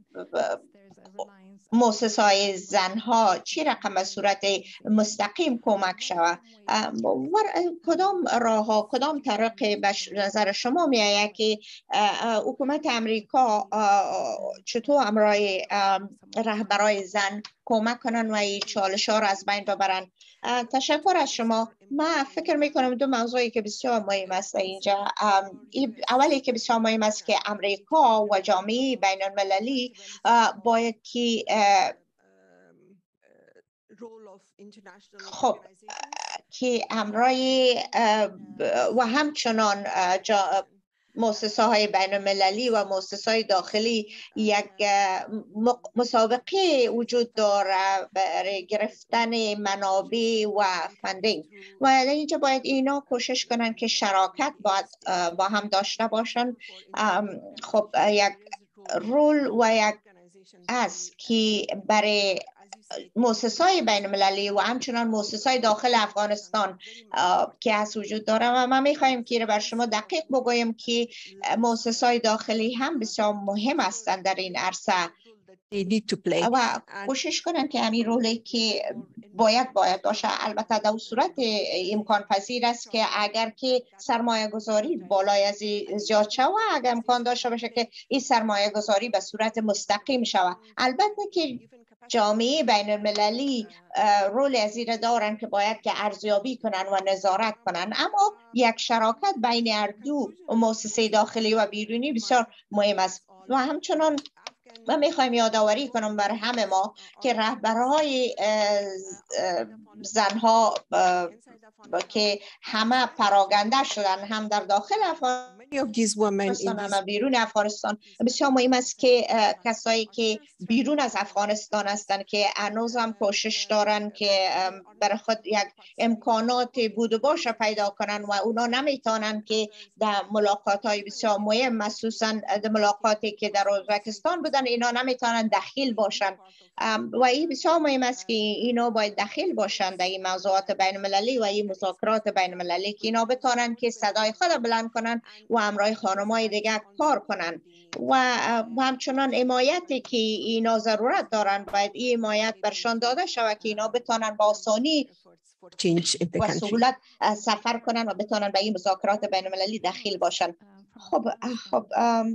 مؤسسه های زنها چی رقم به صورت مستقیم کمک شود؟ کدام راه ها کدام طریق به نظر شما می آید که حکومت امریکا چطور امرای رهبرای زن کمک کنن و این چالش ها را از بین ببرن؟ تشکر از شما. من فکر میکنم دو موضوعی که بسیار مهم است اینجا. اولی که بسیار مهم است که امریکا و جامعه بین المللی باید که خب که امرای و همچنان مؤسسه های بین المللی و مؤسسه های داخلی یک مسابقه وجود داره برای گرفتن منابع و فندینگ و اینجا باید اینا کوشش کنن که شراکت باید با هم داشته باشن. خب یک رول و یک است که برای مؤسسه‌های بین المللی و همچنان مؤسسه‌های داخل افغانستان که از وجود داره و ما می‌خوایم که بر شما دقیق بگویم که مؤسسه‌های داخلی هم بسیار مهم هستند در این عرصه و کوشش کنن که همین رولی که باید باید باشه. البته در صورت امکان پذیر است که اگر که سرمایه گذاری بالای از زیاد شود، اگر امکان داشته باشه که این سرمایه گذاری به صورت مستقیم شود. البته که جامعه بین المللی رول از این دارن که باید که ارزیابی کنن و نظارت کنن، اما یک شراکت بین هر دو مؤسسه داخلی و بیرونی بسیار مهم است. و همچنان من میخوایم یادآوری کنم بر همه ما که رهبرهای زنها که همه پراگنده شدن، هم در داخل افغانستان هم بیرون افغانستان، بسیار مهم است که کسایی که بیرون از افغانستان هستند که هنوز هم کوشش دارن که برای خود یک امکانات بود و باشه پیدا کنن و اونا نمیتونن که در ملاقات های بسیار مهم، مخصوصا در ملاقاتی که در ازبکستان بودن، اینا نمیتونن دخیل باشن و این بسیار مهم است که اینا باید دخیل باشن در این موضوعات بین المللی و این مذاکرات بین المللی که اینا بتونن که صدای خود بلند کنن و همراه خانم‌های دیگه کار کنن و همچنان حمایتی که اینا ضرورت دارن باید این حمایت برشان داده شود که اینا بتونن با آسانی و سهولت سفر کنن و بتونن به این مذاکرات بین المللی دخیل باشن. خب خب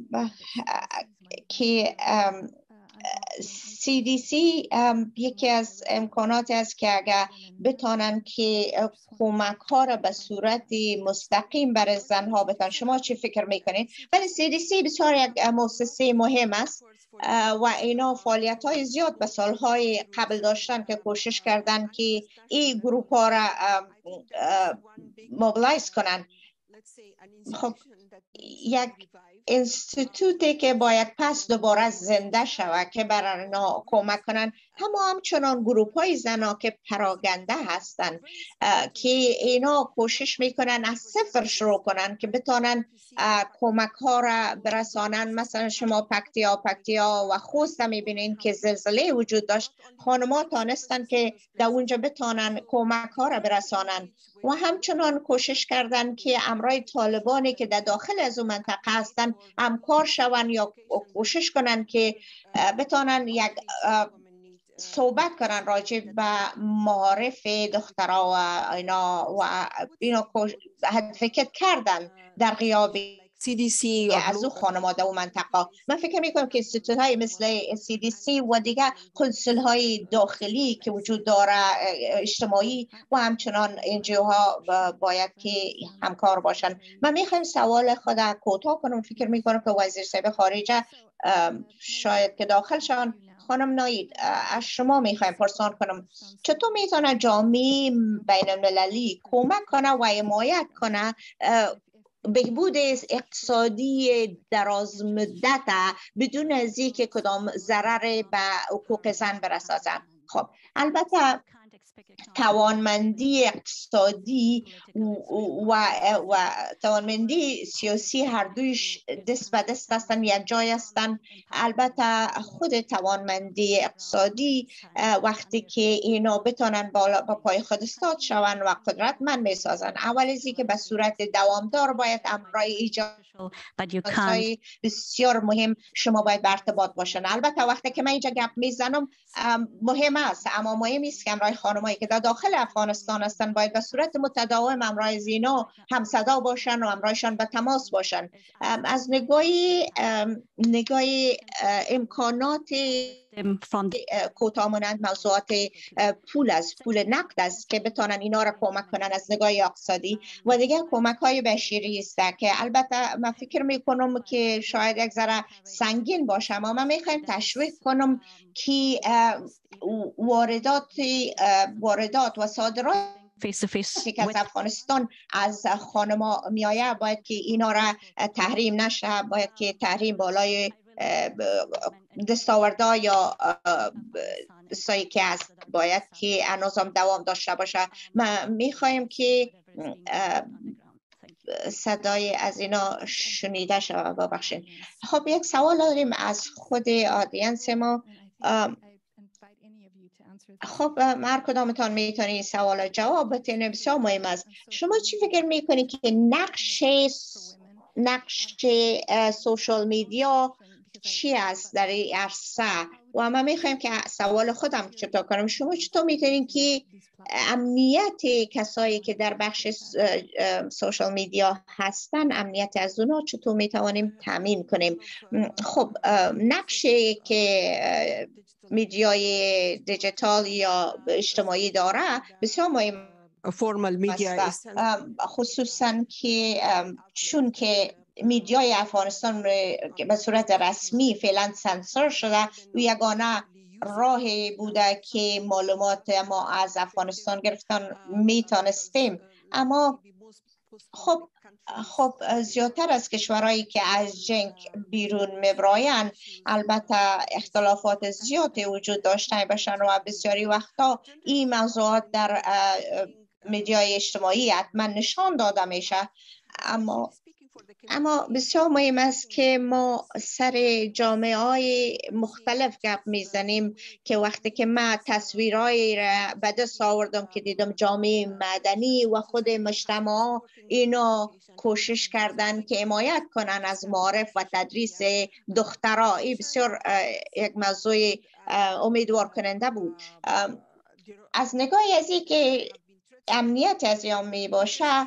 که سی دی سی یکی از امکاناتی است که اگر بتانن که کمک ها را به صورت مستقیم برای زنها بتن. شما چی فکر میکنید؟ ولی سی دی سی بسیار یک مؤسسه مهم است و اینا فعالیت های زیاد به سالهای قبل داشتن که کوشش کردن که این گروپ ها را موبیلایز کنن. خب یک انستیتوتی که باید پس دوباره زنده شود که برای اینا کمک کنن، اما همچنان گروپ های زنا که پراگنده هستن که اینا کوشش میکنن از صفر شروع کنن که بتانن کمک ها را برسانن. مثلا شما پکتیا پکتیا و خوست میبینین که زلزله وجود داشت، خانم‌ها تانستن که در اونجا بتانن کمک ها را برسانن و همچنان کوشش کردن که امرای طالبانی که در داخل از اون منطقه هستن همکار شون یا کوشش کنن که بتانن یک صحبت کنن راجع به معارف دخترها و اینا و اینا حد فکر کردن در غیاب سی دی سی از او خانواده و منطقه. من فکر میکنم که انستیتوت های مثل سی دی سی و دیگر کنسول های داخلی که وجود داره اجتماعی و همچنان انجیو ها باید که همکار باشن. من میخوایم سوال خود کوتاه کنم. فکر میکنم که وزیر صاحب خارجه شاید که داخل شان. خانم ناید، از شما میخوایم پرسان کنم چطور میتونه جامعه بین المللی کمک کنه و حمایت کنه بهبود اقتصادی دراز مدت بدون از اینکه کدام ضرر به حقوق زن برسازن؟ خب البته توانمندی اقتصادی و, و, و توانمندی سیاسی هر دویش دست به دست هستن، یک جای هستن. البته خود توانمندی اقتصادی وقتی که اینا بتونن بالا با پای خود استاد شون و قدرتمند میسازن، اول از اینکه به صورت دوامدار باید امرای ایجاد های بسیار مهم شما باید برتباط باشن. البته وقتی که من اینجا گپ میزنم مهم است، اما مهم است که امرای خانمایی که در داخل افغانستان هستن باید به صورت متداوم امرای زینا هم صدا باشن و امرایشان به تماس باشن. از نگاهی نگاهی امکانات کوتاه مانند موضوعات پول از پول نقد است که بتونن اینا را کمک کنن از نگاه اقتصادی و دیگه کمک های بشری است که البته من فکر میکنم که شاید یک ذره سنگین باشه، اما من میخوایم تشویق کنم که واردات واردات و صادرات که از افغانستان از خانما میایه باید که اینا را تحریم نشه، باید که تحریم بالای دستاوردا یا سایی که هست باید که هنوزم دوام داشته باشه. ما میخوایم که صدای از اینا شنیده شود. ببخشید. خب یک سوال داریم از خود آدینس ما. خب هر کدامتان میتونید سوال جواب بدین، بسیار مهم است. شما چی فکر میکنید که نقش نقش سوشال میدیا چی است در این عرصه؟ و ما میخوایم که سوال خودم چطور کنم، شما چطور میتونید که امنیت کسایی که در بخش سوشال میدیا هستن، امنیت از اونا چطور میتوانیم تامین کنیم؟ خب نقشی که میدیای دیجیتال یا اجتماعی داره بسیار مهم فرمال میدیا، خصوصا که چون که میدیای افغانستان به صورت رسمی فعلا سانسور شده و یگانه راهی بوده که معلومات ما از افغانستان گرفتن میتونستیم. اما خب خب زیادتر از کشورهایی که از جنگ بیرون میبراین البته اختلافات زیادی وجود داشته باشن و بسیاری وقتا این موضوعات در میدیای اجتماعی حتما نشان داده میشه. اما اما بسیار مهم است که ما سر جامعه های مختلف گپ میزنیم که وقتی که من تصویرهایی را به دست آوردم که دیدم جامعه مدنی و خود مجتمع اینا کوشش کردن که حمایت کنن از معارف و تدریس دخترها، این بسیار یک موضوع امیدوار کننده بود. از نگاهی از این که امنیت از یام می باشه،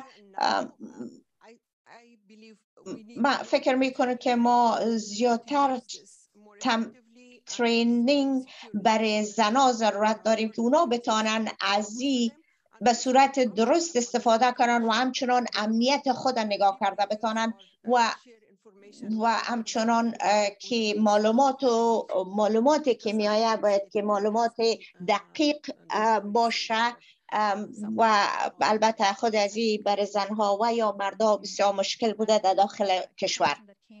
ما فکر میکنم که ما زیادتر تم ترینینگ برای زنها ضرورت داریم که اونا بتانن از این به صورت درست استفاده کنن و همچنان امنیت خود نگاه کرده بتانن و و همچنان که معلومات و معلوماتی که میآید باید که معلومات دقیق باشه و البته خود از این برای زنها و یا مردها بسیار مشکل بوده در داخل کشور.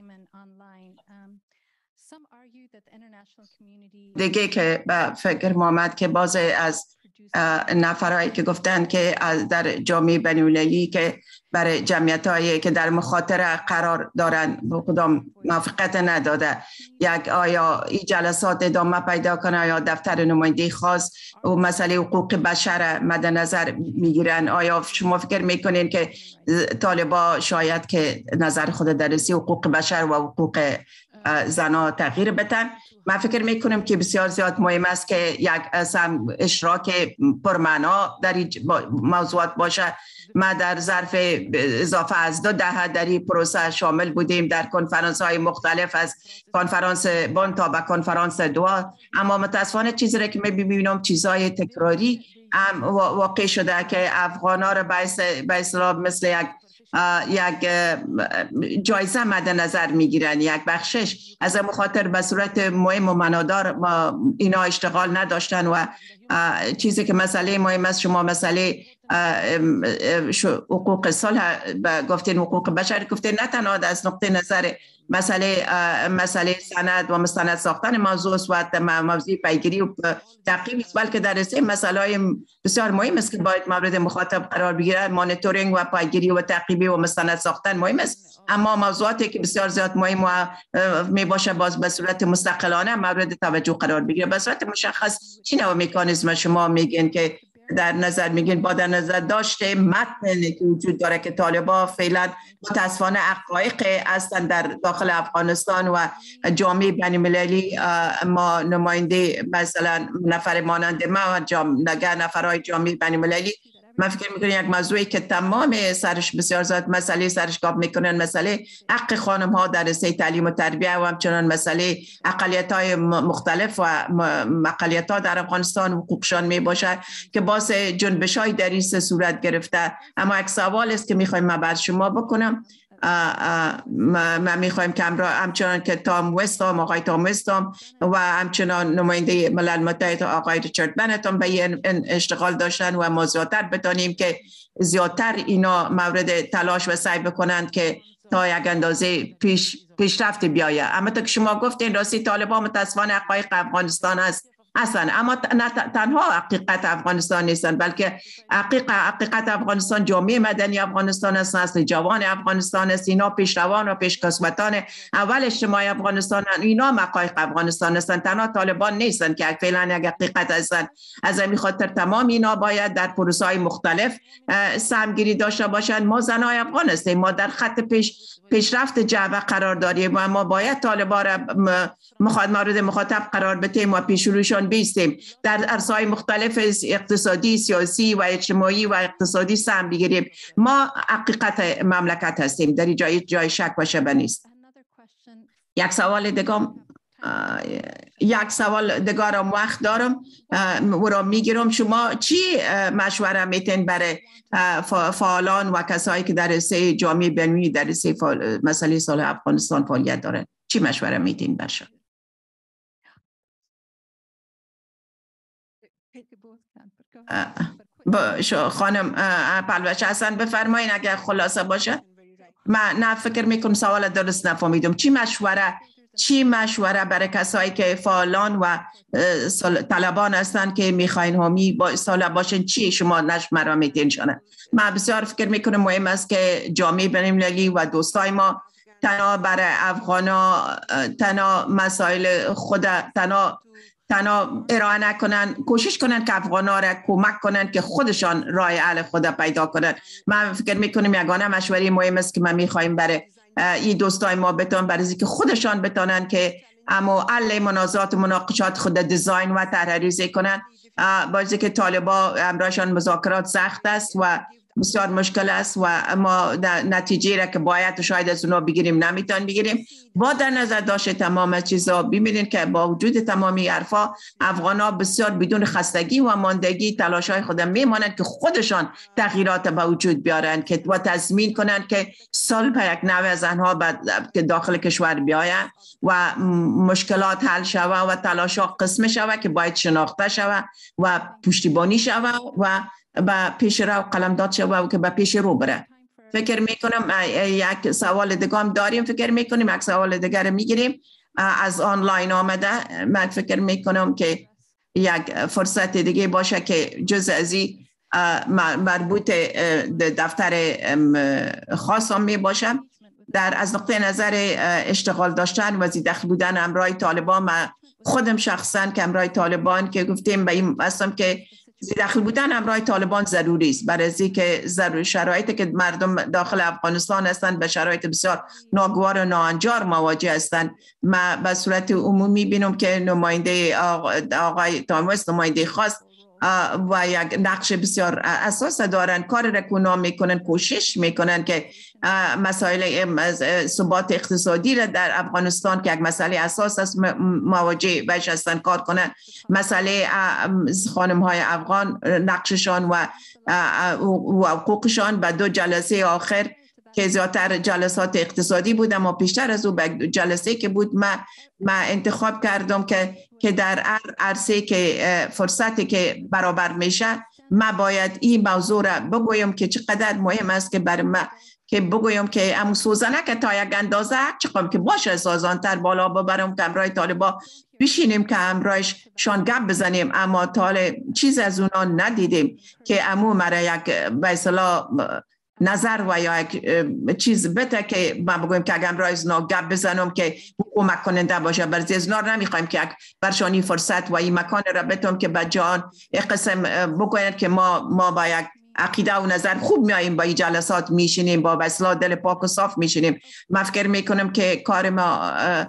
دیگه که به فکر آمد که باز از نفرهایی که گفتن که در جامعه بین‌المللی که برای جمعیت‌هایی که در مخاطره قرار دارن به کدام موافقت نداده، یک آیا این جلسات ادامه پیدا کنه یا دفتر نماینده خاص و مسئله حقوق بشر مد نظر میگیرن؟ آیا شما فکر میکنین که طالبا شاید که نظر خود در رسی حقوق بشر و حقوق زنها تغییر بدن. من فکر میکنم که بسیار زیاد مهم است که یک اشتراک پرمعنا در موضوعات باشه. ما در ظرف اضافه از دو دهه در این پروسه شامل بودیم، در کنفرانس های مختلف، از کنفرانس بن تا به کنفرانس دوا، اما متاسفانه چیزی را که می ببینم چیزهای تکراری هم واقع شده که افغان ها را به اصطلاح مثل یک یک جایزه مد نظر میگیرن، یک بخشش. از این خاطر به صورت مهم و معنادار ما اینا اشتغال نداشتن و چیزی که مسئله مهم است، شما مسئله حقوق صلح گفتین، حقوق بشر گفتین، نه تنها از نقطه نظر مسئله مسئله سند و مستند ساختن موضوع و موضوع پیگیری و تعقیب است، بلکه در این مسائل بسیار مهم است که باید مورد مخاطب قرار بگیرد. مانیتورینگ و پیگیری و تعقیبی و مستند ساختن مهم است، اما موضوعاتی که بسیار زیاد مهم و می باشه باز به صورت مستقلانه مورد توجه قرار بگیره. به صورت مشخص چی نوع مکانیزم شما میگین که در نظر میگین با در نظر داشته متنی که وجود داره که طالبان فعلا متاسفانه حقایق هستند در داخل افغانستان و جامعه بین المللی، ما نماینده مثلا نفر مانند ما و نگه نفرهای جامعه بین المللی، من فکر میکنم یک موضوعی که تمام سرش بسیار زیاد مسئله سرش کاب میکنن، مسئله حق خانم ها در رسته تعلیم و تربیه و همچنان مسئله اقلیت های مختلف و اقلیت ها در افغانستان حقوقشان می باشه که باعث جنبش های در این صورت گرفته. اما یک سوال است که میخوایم ما بر شما بکنم. ما میخوایم که همچنان که تام وستام، آقای تام وستام و همچنان نماینده ملل متحد آقای ریچارد بنتون به این اشتغال داشتن و ما زیادتر بدانیم که زیادتر اینا مورد تلاش و سعی بکنند که تا یک اندازه پیش پیشرفت بیایه. اما تا که شما گفتین راستی طالبان متاسفانه حقایق افغانستان است اصلا، اما نه تنها حقیقت افغانستان نیستن، بلکه حقیقت حقیقت افغانستان جامعه مدنی افغانستان است، نسل جوان افغانستان است، اینا پیشروان و پیشکسوتان اول اجتماع افغانستان، اینا حقایق افغانستان هستند، تنها طالبان نیستن که فعلا یک حقیقت هستند. از همین خاطر تمام اینا باید در پروسه‌های مختلف سهمگیری داشته باشند. ما زنای افغان هستیم، ما در خط پیش پیشرفت جعبه قرار داریم و ما باید طالبان را مورد مخاطب قرار بدیم و پیش روشان بیستیم، در عرصه‌های مختلف اقتصادی، سیاسی و اجتماعی و اقتصادی سهم بگیریم. ما حقیقت مملکت هستیم، در جای جای شک و شبه نیست. یک سوال دیگه یک سوال دیگه را وقت دارم و را میگیرم. شما چی مشوره میتین برای فعالان و کسایی که در رسه جامعه بین‌المللی در رسه مسئله صلح افغانستان فعالیت دارن، چی مشوره میتین برشون؟ با خانم پلوش حسن بفرمایین اگر خلاصه باشه. من نه فکر میکنم سوال درست نفهمیدم. چی مشوره چی مشوره برای کسایی که فعالان و طلبان هستند که میخواین حامی با صلح باشن، چی شما مشوره میدین شونه؟ من بسیار فکر میکنم مهم است که جامعه بین المللی و دوستای ما تنها برای افغانا تنها مسائل خود تنها تنها ارائه نکنن، کوشش کنن که افغانا را کمک کنن که خودشان راه حل خود پیدا کنن. من فکر میکنم یگانه مشوره مهم است که ما میخوایم برای این دوستای ما بتون برای که خودشان بتونن که اما حل منازعات و مناقشات خود دیزاین و طرح‌ریزی کنن. باعث که طالبان امرشان مذاکرات سخت است و بسیار مشکل است و ما نتیجه را که باید شاید از اونا بگیریم نمیتون بگیریم. با در نظر داشته تمام چیزا ببینید که با وجود تمامی حرفا افغانا بسیار بدون خستگی و ماندگی تلاشای خود میمانند که خودشان تغییرات به وجود بیارن که و تضمین کنند که صلح یک نوع از آنها که داخل کشور بیاین و مشکلات حل شوه و تلاشا قسم شوه که باید شناخته شوه و پشتیبانی شوه و با پیش رو قلمداد شوه و که با پیش رو بره. فکر میکنم یک سوال دیگه هم داریم، فکر میکنیم یک سوال دیگه رو میگیریم از آنلاین آمده. من فکر میکنم که یک فرصت دیگه باشه که جز ازی مربوط دفتر خاص هم می باشه. در از نقطه نظر اشتغال داشتن و دخل بودن امرای طالبان، من خودم شخصا که امرای طالبان که گفتیم به این هستم که زیر دخل بودن همراه طالبان ضروری است، برای از اینکه ضروری شرایطی که مردم داخل افغانستان هستند به شرایط بسیار ناگوار و ناهنجار مواجه هستند. ما به صورت عمومی بینم که نماینده آقای تایموس نماینده خاص و یک نقش بسیار اساس دارن، کار را کونا میکنن، کوشش میکنن که مسائل ثبات اقتصادی را در افغانستان که یک مسئله اساس است مواجه بهش هستن کار کنن. مسئله خانم های افغان نقششان و حقوقشان به دو جلسه آخر که زیادتر جلسات اقتصادی بود اما پیشتر از او به جلسه که بود ما, ما انتخاب کردم که که در هر عرصه که فرصتی که برابر میشه ما باید این موضوع را بگویم که چقدر مهم است که برای ما که بگویم که امو سوزنه که تا یک اندازه چقدر که باشه سازانتر بالا ببرم که همراه طالبا بشینیم که همراهش شان گپ بزنیم، اما طالب چیز از اونا ندیدیم که امو مرا یک به اصطلاح نظر و یا یک چیز بده که ما بگویم که اگر امروز اونا گپ بزنم که کمک کننده باشه. برای از اونا نمیخوایم که یک برشانی فرصت و این مکان را بتم که به جان یک قسم بگوید که ما ما با یک عقیده و نظر خوب میاییم با این جلسات میشینیم با اصلاح دل پاک و صاف میشینیم. من فکر میکنم که کار ما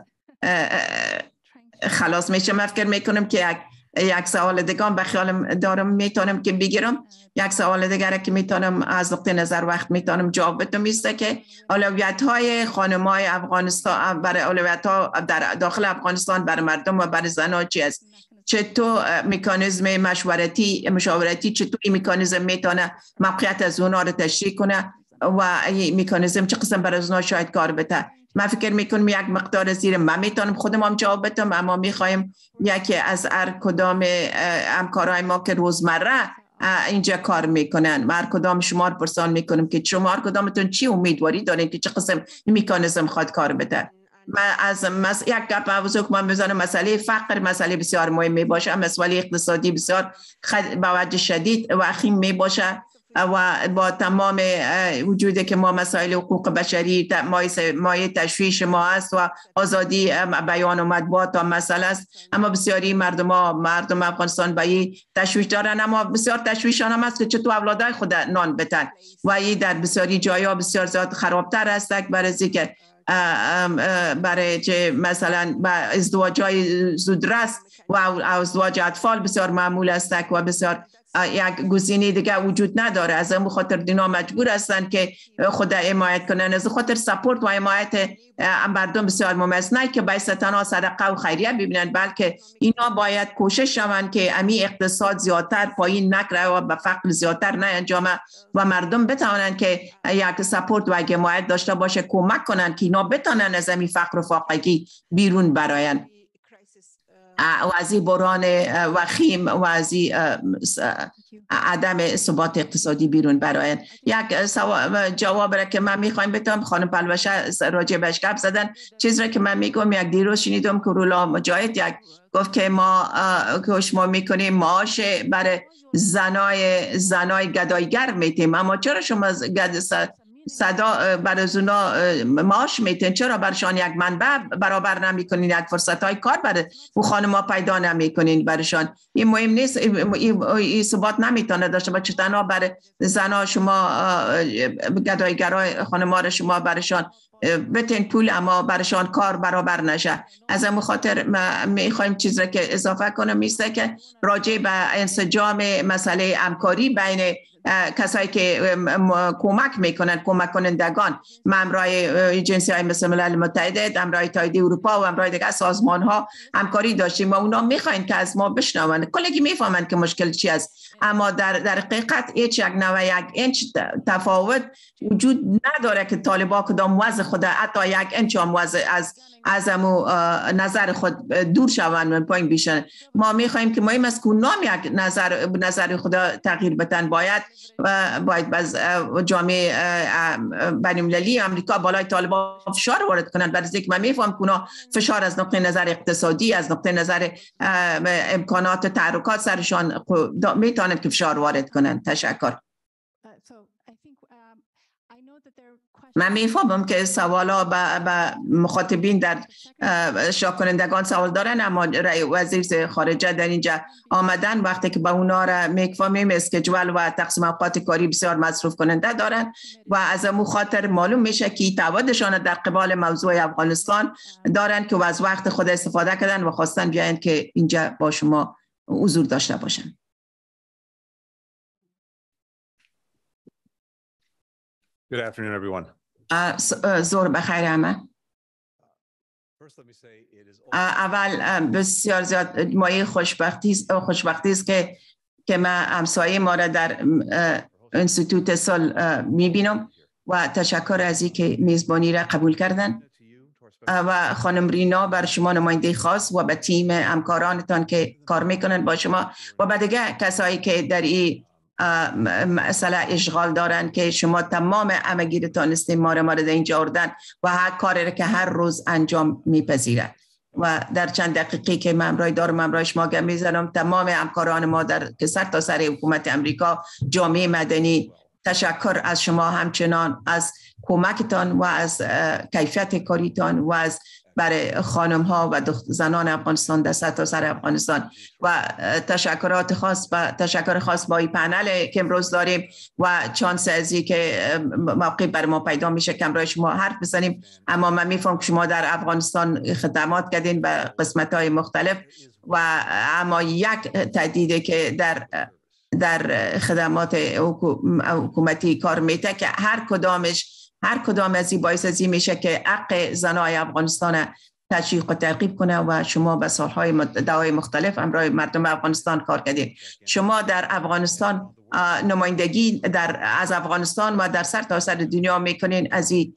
خلاص میشه. من فکر میکنم که یک یک سوال دیگه به خیالم دارم میتونم که بگیرم. یک سوال دیگه که میتونم از نقطه نظر وقت میتونم جواب بدم است که اولویت های خانم های افغانستان برای اولویت ها در داخل افغانستان برای مردم و برای زنها چی است؟ چطور مکانیزم مشورتی مشاورتی چطور این مکانیزم میتونه موقعیت از اونها رو تشریح کنه و این مکانیزم چه قسم برای اونها شاید کار بده؟ من فکر میکنم یک مقدار زیر من میتونم خودم هم جواب بدم، اما میخوایم یکی از هر کدام همکارای ما که روزمره اینجا کار میکنن و هر کدام شما رو پرسان میکنم که شما هر کدامتون چی امیدواری دارین که چه قسم مکانیزم خواهد کار بده. من از مس... یک گپ موضوع که من بزنم مسئله فقر مسئله بسیار مهمی باشه، مسئله اقتصادی بسیار خد... با وجه شدید و اخیم می باشه و با تمام وجودی که ما مسائل حقوق بشری مایه تشویش ما است و آزادی بیان و مطبوعات هم مسئله است، اما بسیاری مردم ها مردم افغانستان به این تشویش دارن، اما بسیار تشویشان هم است که چطور اولادای خود نان بتن و این در بسیاری جایا بسیار زیاد خرابتر است برای که برای که مثلا با ازدواجای زودرس و ازدواج اطفال بسیار معمول است و بسیار یک گزینه دیگه وجود نداره. از این خاطر دینا مجبور هستند که خود حمایت کنن، از خاطر سپورت و حمایت مردم بسیار مهم است، نه که بایست تنها صدقه و خیریه ببینن بلکه اینا باید کوشش شوند که امی اقتصاد زیادتر پایین نکره و به فقر زیادتر نه انجامه و مردم بتوانند که یک سپورت و حمایت داشته باشه، کمک کنن که اینا بتونن از امی فقر و فاقگی بیرون براین و از این بحران وخیم و از این عدم ثبات اقتصادی بیرون براین. یک جواب را که من میخوایم بدم خانم پلوشه راجع بهش گپ زدن، چیز را که من میگم یک دیروز شنیدم که رولا مجاهد یک گفت که ما که شما میکنیم معاش برای زنای زنای گدایگر میتیم، اما چرا شما گد صدا برای اونا معاش میتین، چرا برشان یک منبع برابر نمی کنین، یک فرصت های کار برای او خانم ها پیدا نمی کنین برشان؟ این مهم نیست، این ثبات نمیتونه داشته باشه تنها برای زنها شما گدایگرای خانم ها شما برشان بتین پول اما برشان کار برابر نشه. از این خاطر میخوایم چیز را که اضافه کنم میسته که راجع به انسجام مسئله همکاری بین کسایی که کمک میکنن کمک کنندگان همراه جنسی های مثل ملل متحد، همراه اتحادیه اروپا و همراه دیگر سازمان ها همکاری داشتیم و اونا میخواین که از ما بشنون، کلگی میفهمن که مشکل چی است، اما در در حقیقت هیچ یک نوع یک انچ تفاوت وجود نداره که طالبان کدام وضع خود حتی یک انچ هم وضع از از امو نظر خود دور شوند و پایین بیشن. ما میخوایم که مهم است که نام یک نظر نظر خود تغییر بدن، باید باید باز جامعه بین‌المللی آمریکا بالای طالبان فشار وارد کنند، برای اینکه من میفهم که اونا فشار از نقطه نظر اقتصادی از نقطه نظر امکانات تحرکات سرشان میتونند که فشار وارد کنند. تشکر. من میفهمم که سوالا به مخاطبین در شاکنندگان سوال دارن، اما وزیر خارجه در اینجا آمدن وقتی که به اونا را میفهمیم اسکیجول و تقسیم اوقات کاری بسیار مصرف کننده دارن و از امو خاطر معلوم میشه که تعهدشان در قبال موضوع افغانستان دارن که از وقت خود استفاده کردن و خواستن بیاین که اینجا با شما حضور داشته باشن. Good afternoon, everyone. زور بخیر همه. اول بسیار زیاد مایه خوشبختی خوشبختی است که که من همسایه ما را در انستیتوت سال میبینم و تشکر از این که میزبانی را قبول کردن و خانم رینا بر شما نماینده خاص و به تیم همکارانتان که کار میکنن با شما و به دیگه کسایی که در این مسئله اشغال دارن که شما تمام همگیرتان استیم ما را مورد اینجا آوردن و هر کاری که هر روز انجام میپذیرد و در چند دقیقی که من امرای دارم امرای شما گم میزنم تمام همکاران ما در که سر تا سر حکومت امریکا جامعه مدنی تشکر از شما همچنان از کمکتان و از کیفیت کاریتان و از برای خانم ها و زنان افغانستان در سر تا سر افغانستان و تشکرات خاص و تشکر خاص با این پنل که امروز داریم و چانس ازی که موقع بر ما پیدا میشه که امروز شما حرف بزنیم، اما من میفهم که شما در افغانستان خدمات کردین به قسمت های مختلف و اما یک تهدیده که در در خدمات حکومتی کار میته که هر کدامش هر کدام از این باعث از این میشه که حق زنای افغانستان تشویق و ترغیب کنه و شما به سالهای دعای مختلف امرای مردم افغانستان کار کردید. شما در افغانستان نمایندگی در از افغانستان و در سر تا سر دنیا میکنین از این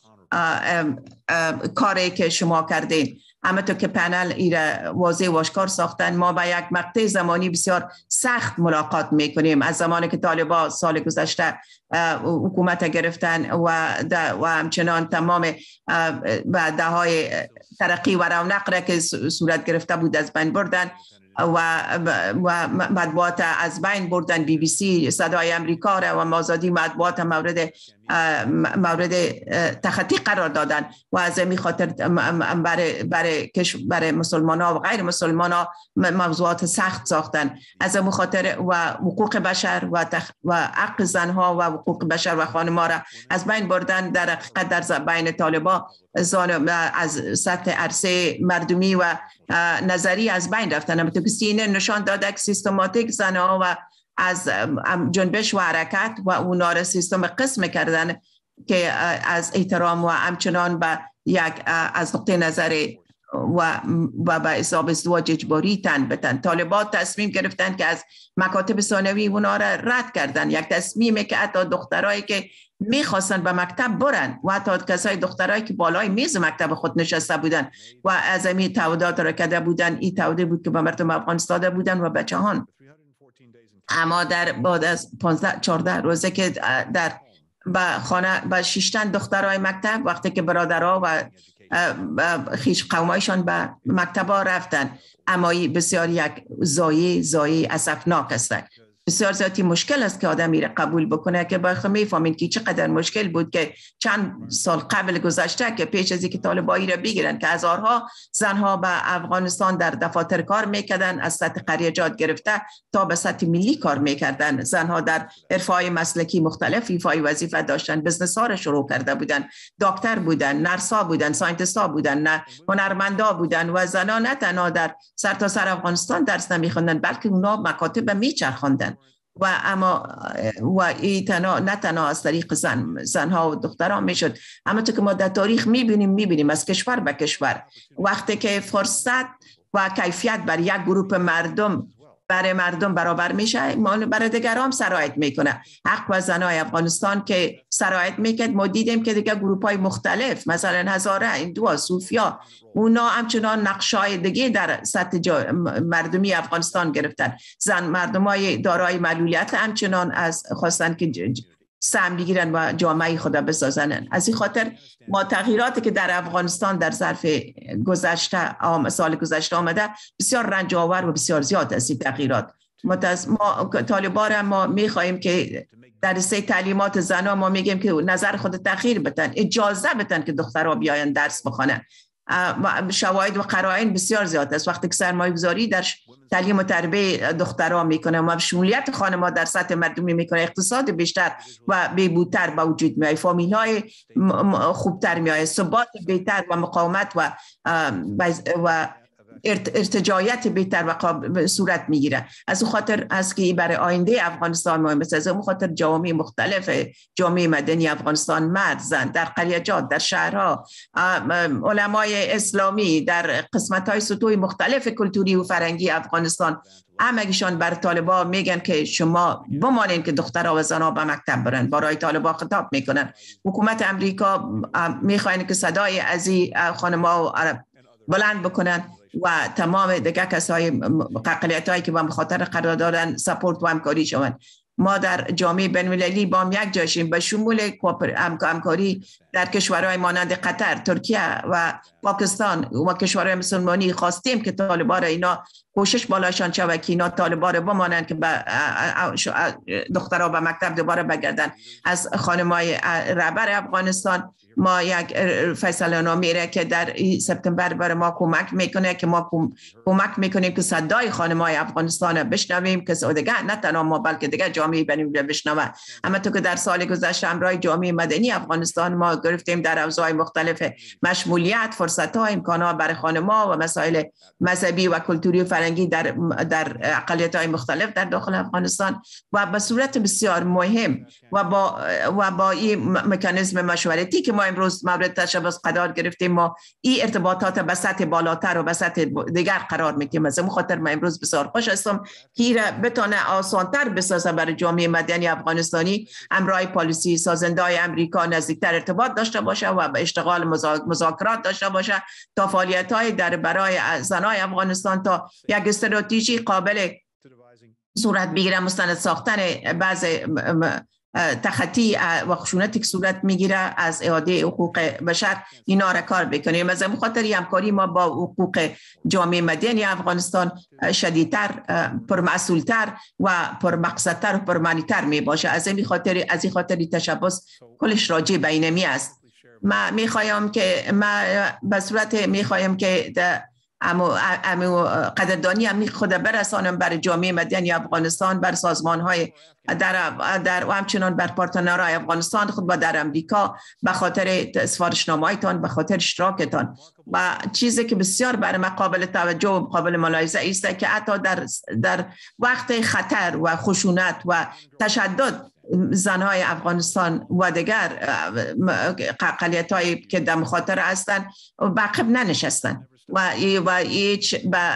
کاری که شما کردین. اما تو که پنل ایره واضح و آشکار ساختن، ما با یک مقطع زمانی بسیار سخت ملاقات میکنیم از زمانی که طالبان سال گذشته حکومت گرفتن و و همچنان تمام وعده های ترقی و رونق را که صورت گرفته بود از بین بردن و و مطبوعات از بین بردن، بی بی سی، صدای امریکا را و آزادی مطبوعات مورد مورد تخطی قرار دادن و از این خاطر برای برای برای مسلمان ها و غیر مسلمان ها موضوعات سخت ساختن. از این خاطر و حقوق بشر و تخ و حق زن ها و حقوق بشر و خانم ها را از بین بردن. در حقیقت در بین طالبان زان از سطح عرصه مردمی و نظری از بین رفتن. اما تو که سینه نشان داده که سیستماتیک زن ها و از جنبش و حرکت و اونا را سیستم قسم کردن که از احترام و همچنان به یک از نقطه نظر و و به حساب ازدواج اجباری تن بتن. طالبان تصمیم گرفتن که از مکاتب ثانوی اونا را رد کردن، یک تصمیمی که حتی دخترایی که میخواستن به مکتب برن و حتی کسای دخترایی که بالای میز مکتب خود نشسته بودن و از این تعهدات را کرده بودن، این تعهد بود که به مردم افغانستان داده بودن و بچه‌هان. اما در بعد از پانزده چهارده روزه که در به خانه به شیشتن دخترای مکتب وقتی که برادرها و خیش قومایشان به مکتبا رفتن، اما بسیار یک زایی زایی اسفناک است. بسیار زیادی مشکل است که آدمی را قبول بکنه که باید میفهمین که چقدر مشکل بود که چند سال قبل گذشته که پیش از اینکه طالبایی را بگیرن که هزارها زنها به افغانستان در دفاتر کار میکردن، از سطح قریجات گرفته تا به سطح ملی کار میکردن. زنها در ارفای مسلکی مختلف ایفای وظیفه داشتن، بزنس ها را شروع کرده بودن، دکتر بودن، نرسا بودن، ساینتستا بودن، نه هنرمندا بودن و زنها نه تنها در سر تا سر افغانستان درس نمیخوندن بلکه اونا مکاتب میچرخاندن و اما و این تنها نه تنها از طریق زن زنها و دختران میشد. اما تو که ما در تاریخ میبینیم میبینیم از کشور به کشور وقتی که فرصت و کیفیت بر یک گروه مردم برای مردم برابر میشه، برای دیگران سرایت میکنه. حق و زنای افغانستان که سرایت میکرد، ما دیدیم که دیگه گروپ های مختلف مثلا هزاره، هندو، صوفیا، اونا همچنان نقشای دیگه در سطح مردمی افغانستان گرفتن. زن مردم های دارای معلولیت همچنان از خواستن که سهم بگیرن و جامعه خود بسازن. از این خاطر ما تغییراتی که در افغانستان در ظرف گذشته سال گذشته آمده بسیار رنج آور و بسیار زیاد است. این تغییرات ما طالبان ما میخواهیم که در رشته تعلیمات زنان ما میگیم که نظر خود تغییر بدن، اجازه بدن که دخترها بیاین درس بخونن. شواهد و قرائن بسیار زیاد است. وقتی که سرمایه گذاری در تعلیم و تربیت دخترها میکنه و شمولیت خانم‌ها در سطح مردمی میکنه، اقتصاد بیشتر و بهبودتر به وجود میاد، فامیل های خوبتر میاد، ثبات بهتر و مقاومت و و ارتجاعیت بهتر و صورت میگیره. از اون خاطر است که برای آینده افغانستان مهم است. از اون خاطر جامعه مختلف، جامعه مدنی افغانستان، مرد زن، در قریچات، در شهرها، علمای اسلامی، در قسمت‌های سطوح مختلف کلتوری و فرهنگی افغانستان، همگیشان بر طالبان میگن که شما بمانین که دخترها و زنها به مکتب برن. برای طالبان خطاب میکنن. حکومت امریکا میخواین که صدای از این خانم‌ها بلند بکنن و تمام دیگه کسای اقلیت‌هایی که با مخاطر قرار دارن سپورت و همکاری شوند. ما در جامعه بین‌المللی با هم یک جاشیم به شمول همکاری در کشورهای مانند قطر، ترکیه و پاکستان و کشورهای مسلمانی خواستیم که طالبان اینا کوشش بالاشان شود که اینا طالبان رو بمانند که دخترها به مکتب دوباره بگردن. از خانمای رهبر افغانستان ما یک فیصله نامه را که در سپتامبر برای ما کمک میکنه که ما کمک میکنیم که صدای خانمای افغانستان بشنویم که دیگه نه تنها ما بلکه دیگه جامعه بین‌المللی بشنوه. اما تو که در سال گذشته همراه جامعه مدنی افغانستان ما گرفتیم در حوزه‌های مختلف مشمولیت، فرصت‌ها، امکانات برای خانم‌ها و مسائل مذهبی و کلتوری و فرهنگی در در اقلیت‌های مختلف در داخل افغانستان و به صورت بسیار مهم و با و با این مکانیزم مشورتی که ما امروز مورد تشبث قرار گرفتیم، ما این ارتباطات به سطح بالاتر و به سطح دیگر قرار میدیم. از این خاطر من امروز بسیار خوش هستم که را بتونه آسان‌تر بسازه برای جامعه مدنی افغانستانی همراه پالیسی سازنده‌های امریکا نزدیکتر ارتباط داشته باشه و به اشتغال مذاکرات داشته باشه تا فعالیت‌های در برای زنای افغانستان تا یک استراتژی قابل صورت بگیره، مستند ساختن بعض تخطی و خشونتی که صورت میگیره از اعاده حقوق بشر اینا را کار بکنیم. از این خاطر همکاری ما با حقوق جامعه مدنی افغانستان شدیدتر، پرمسئولتر و پرمقصدتر و پرمعنی‌تر می باشه. از این خاطر از این خاطر تشبث کلش راجع به اینمی است. ما میخوایم که ما به صورت میخوایم که امو امو قدردانی هم خود برسانم بر جامعه مدنی افغانستان، بر سازمان های در در و همچنان بر پارتنرهای افغانستان خود و در امریکا به خاطر سفارشنامه‌هایتان، به خاطر اشتراکتان. و چیزی که بسیار بر مقابل توجه و قابل ملاحظه است که حتی در در وقت خطر و خشونت و تشدد زنهای افغانستان و دیگر اقلیت‌هایی که در مخاطر هستند عقب ننشستند و و هیچ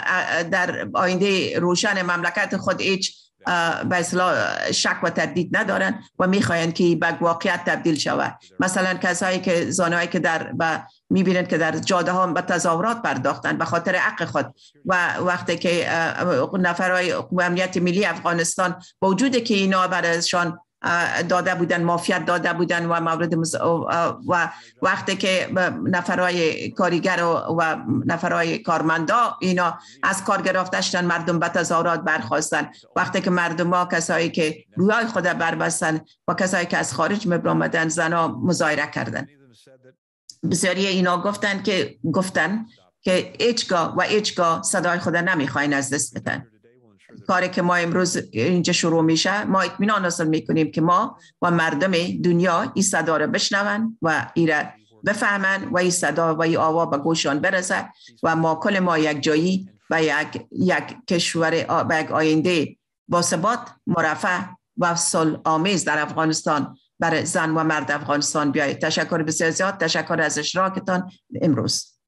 در آینده روشن مملکت خود هیچ به اصطلاح شک و تردید ندارن و میخواین که به واقعیت تبدیل شود. مثلا کسایی که زنایی که در میبینند که در جاده ها به تظاهرات پرداختن به خاطر حق خود و وقتی که نفرهای امنیت ملی افغانستان با وجودی که اینا برایشان داده بودن، مافیت داده بودن و مورد مز... و وقتی که نفرهای کارگر و, و نفرهای کارمندا اینا از کار گرفته شدن، مردم به تظاهرات برخاستن. وقتی که مردم ها کسایی که رویای خود بربستن و کسایی که از خارج مبرامدن زنا مظاهره کردن. بسیاری اینا گفتن که گفتن که هیچگاه و هیچگاه صدای خود نمیخواین از دست بدن. کاری که ما امروز اینجا شروع میشه، ما اطمینان حاصل میکنیم که ما و مردم دنیا این صدا رو بشنون و ایره بفهمن و این صدا و این آوا به گوشان برسه و ما کل ما یک جایی و یک یک کشور و یک آینده با ثبات، مرفه و صلح آمیز در افغانستان برای زن و مرد افغانستان بیاید. تشکر بسیار زیاد، تشکر از اشتراکتان امروز.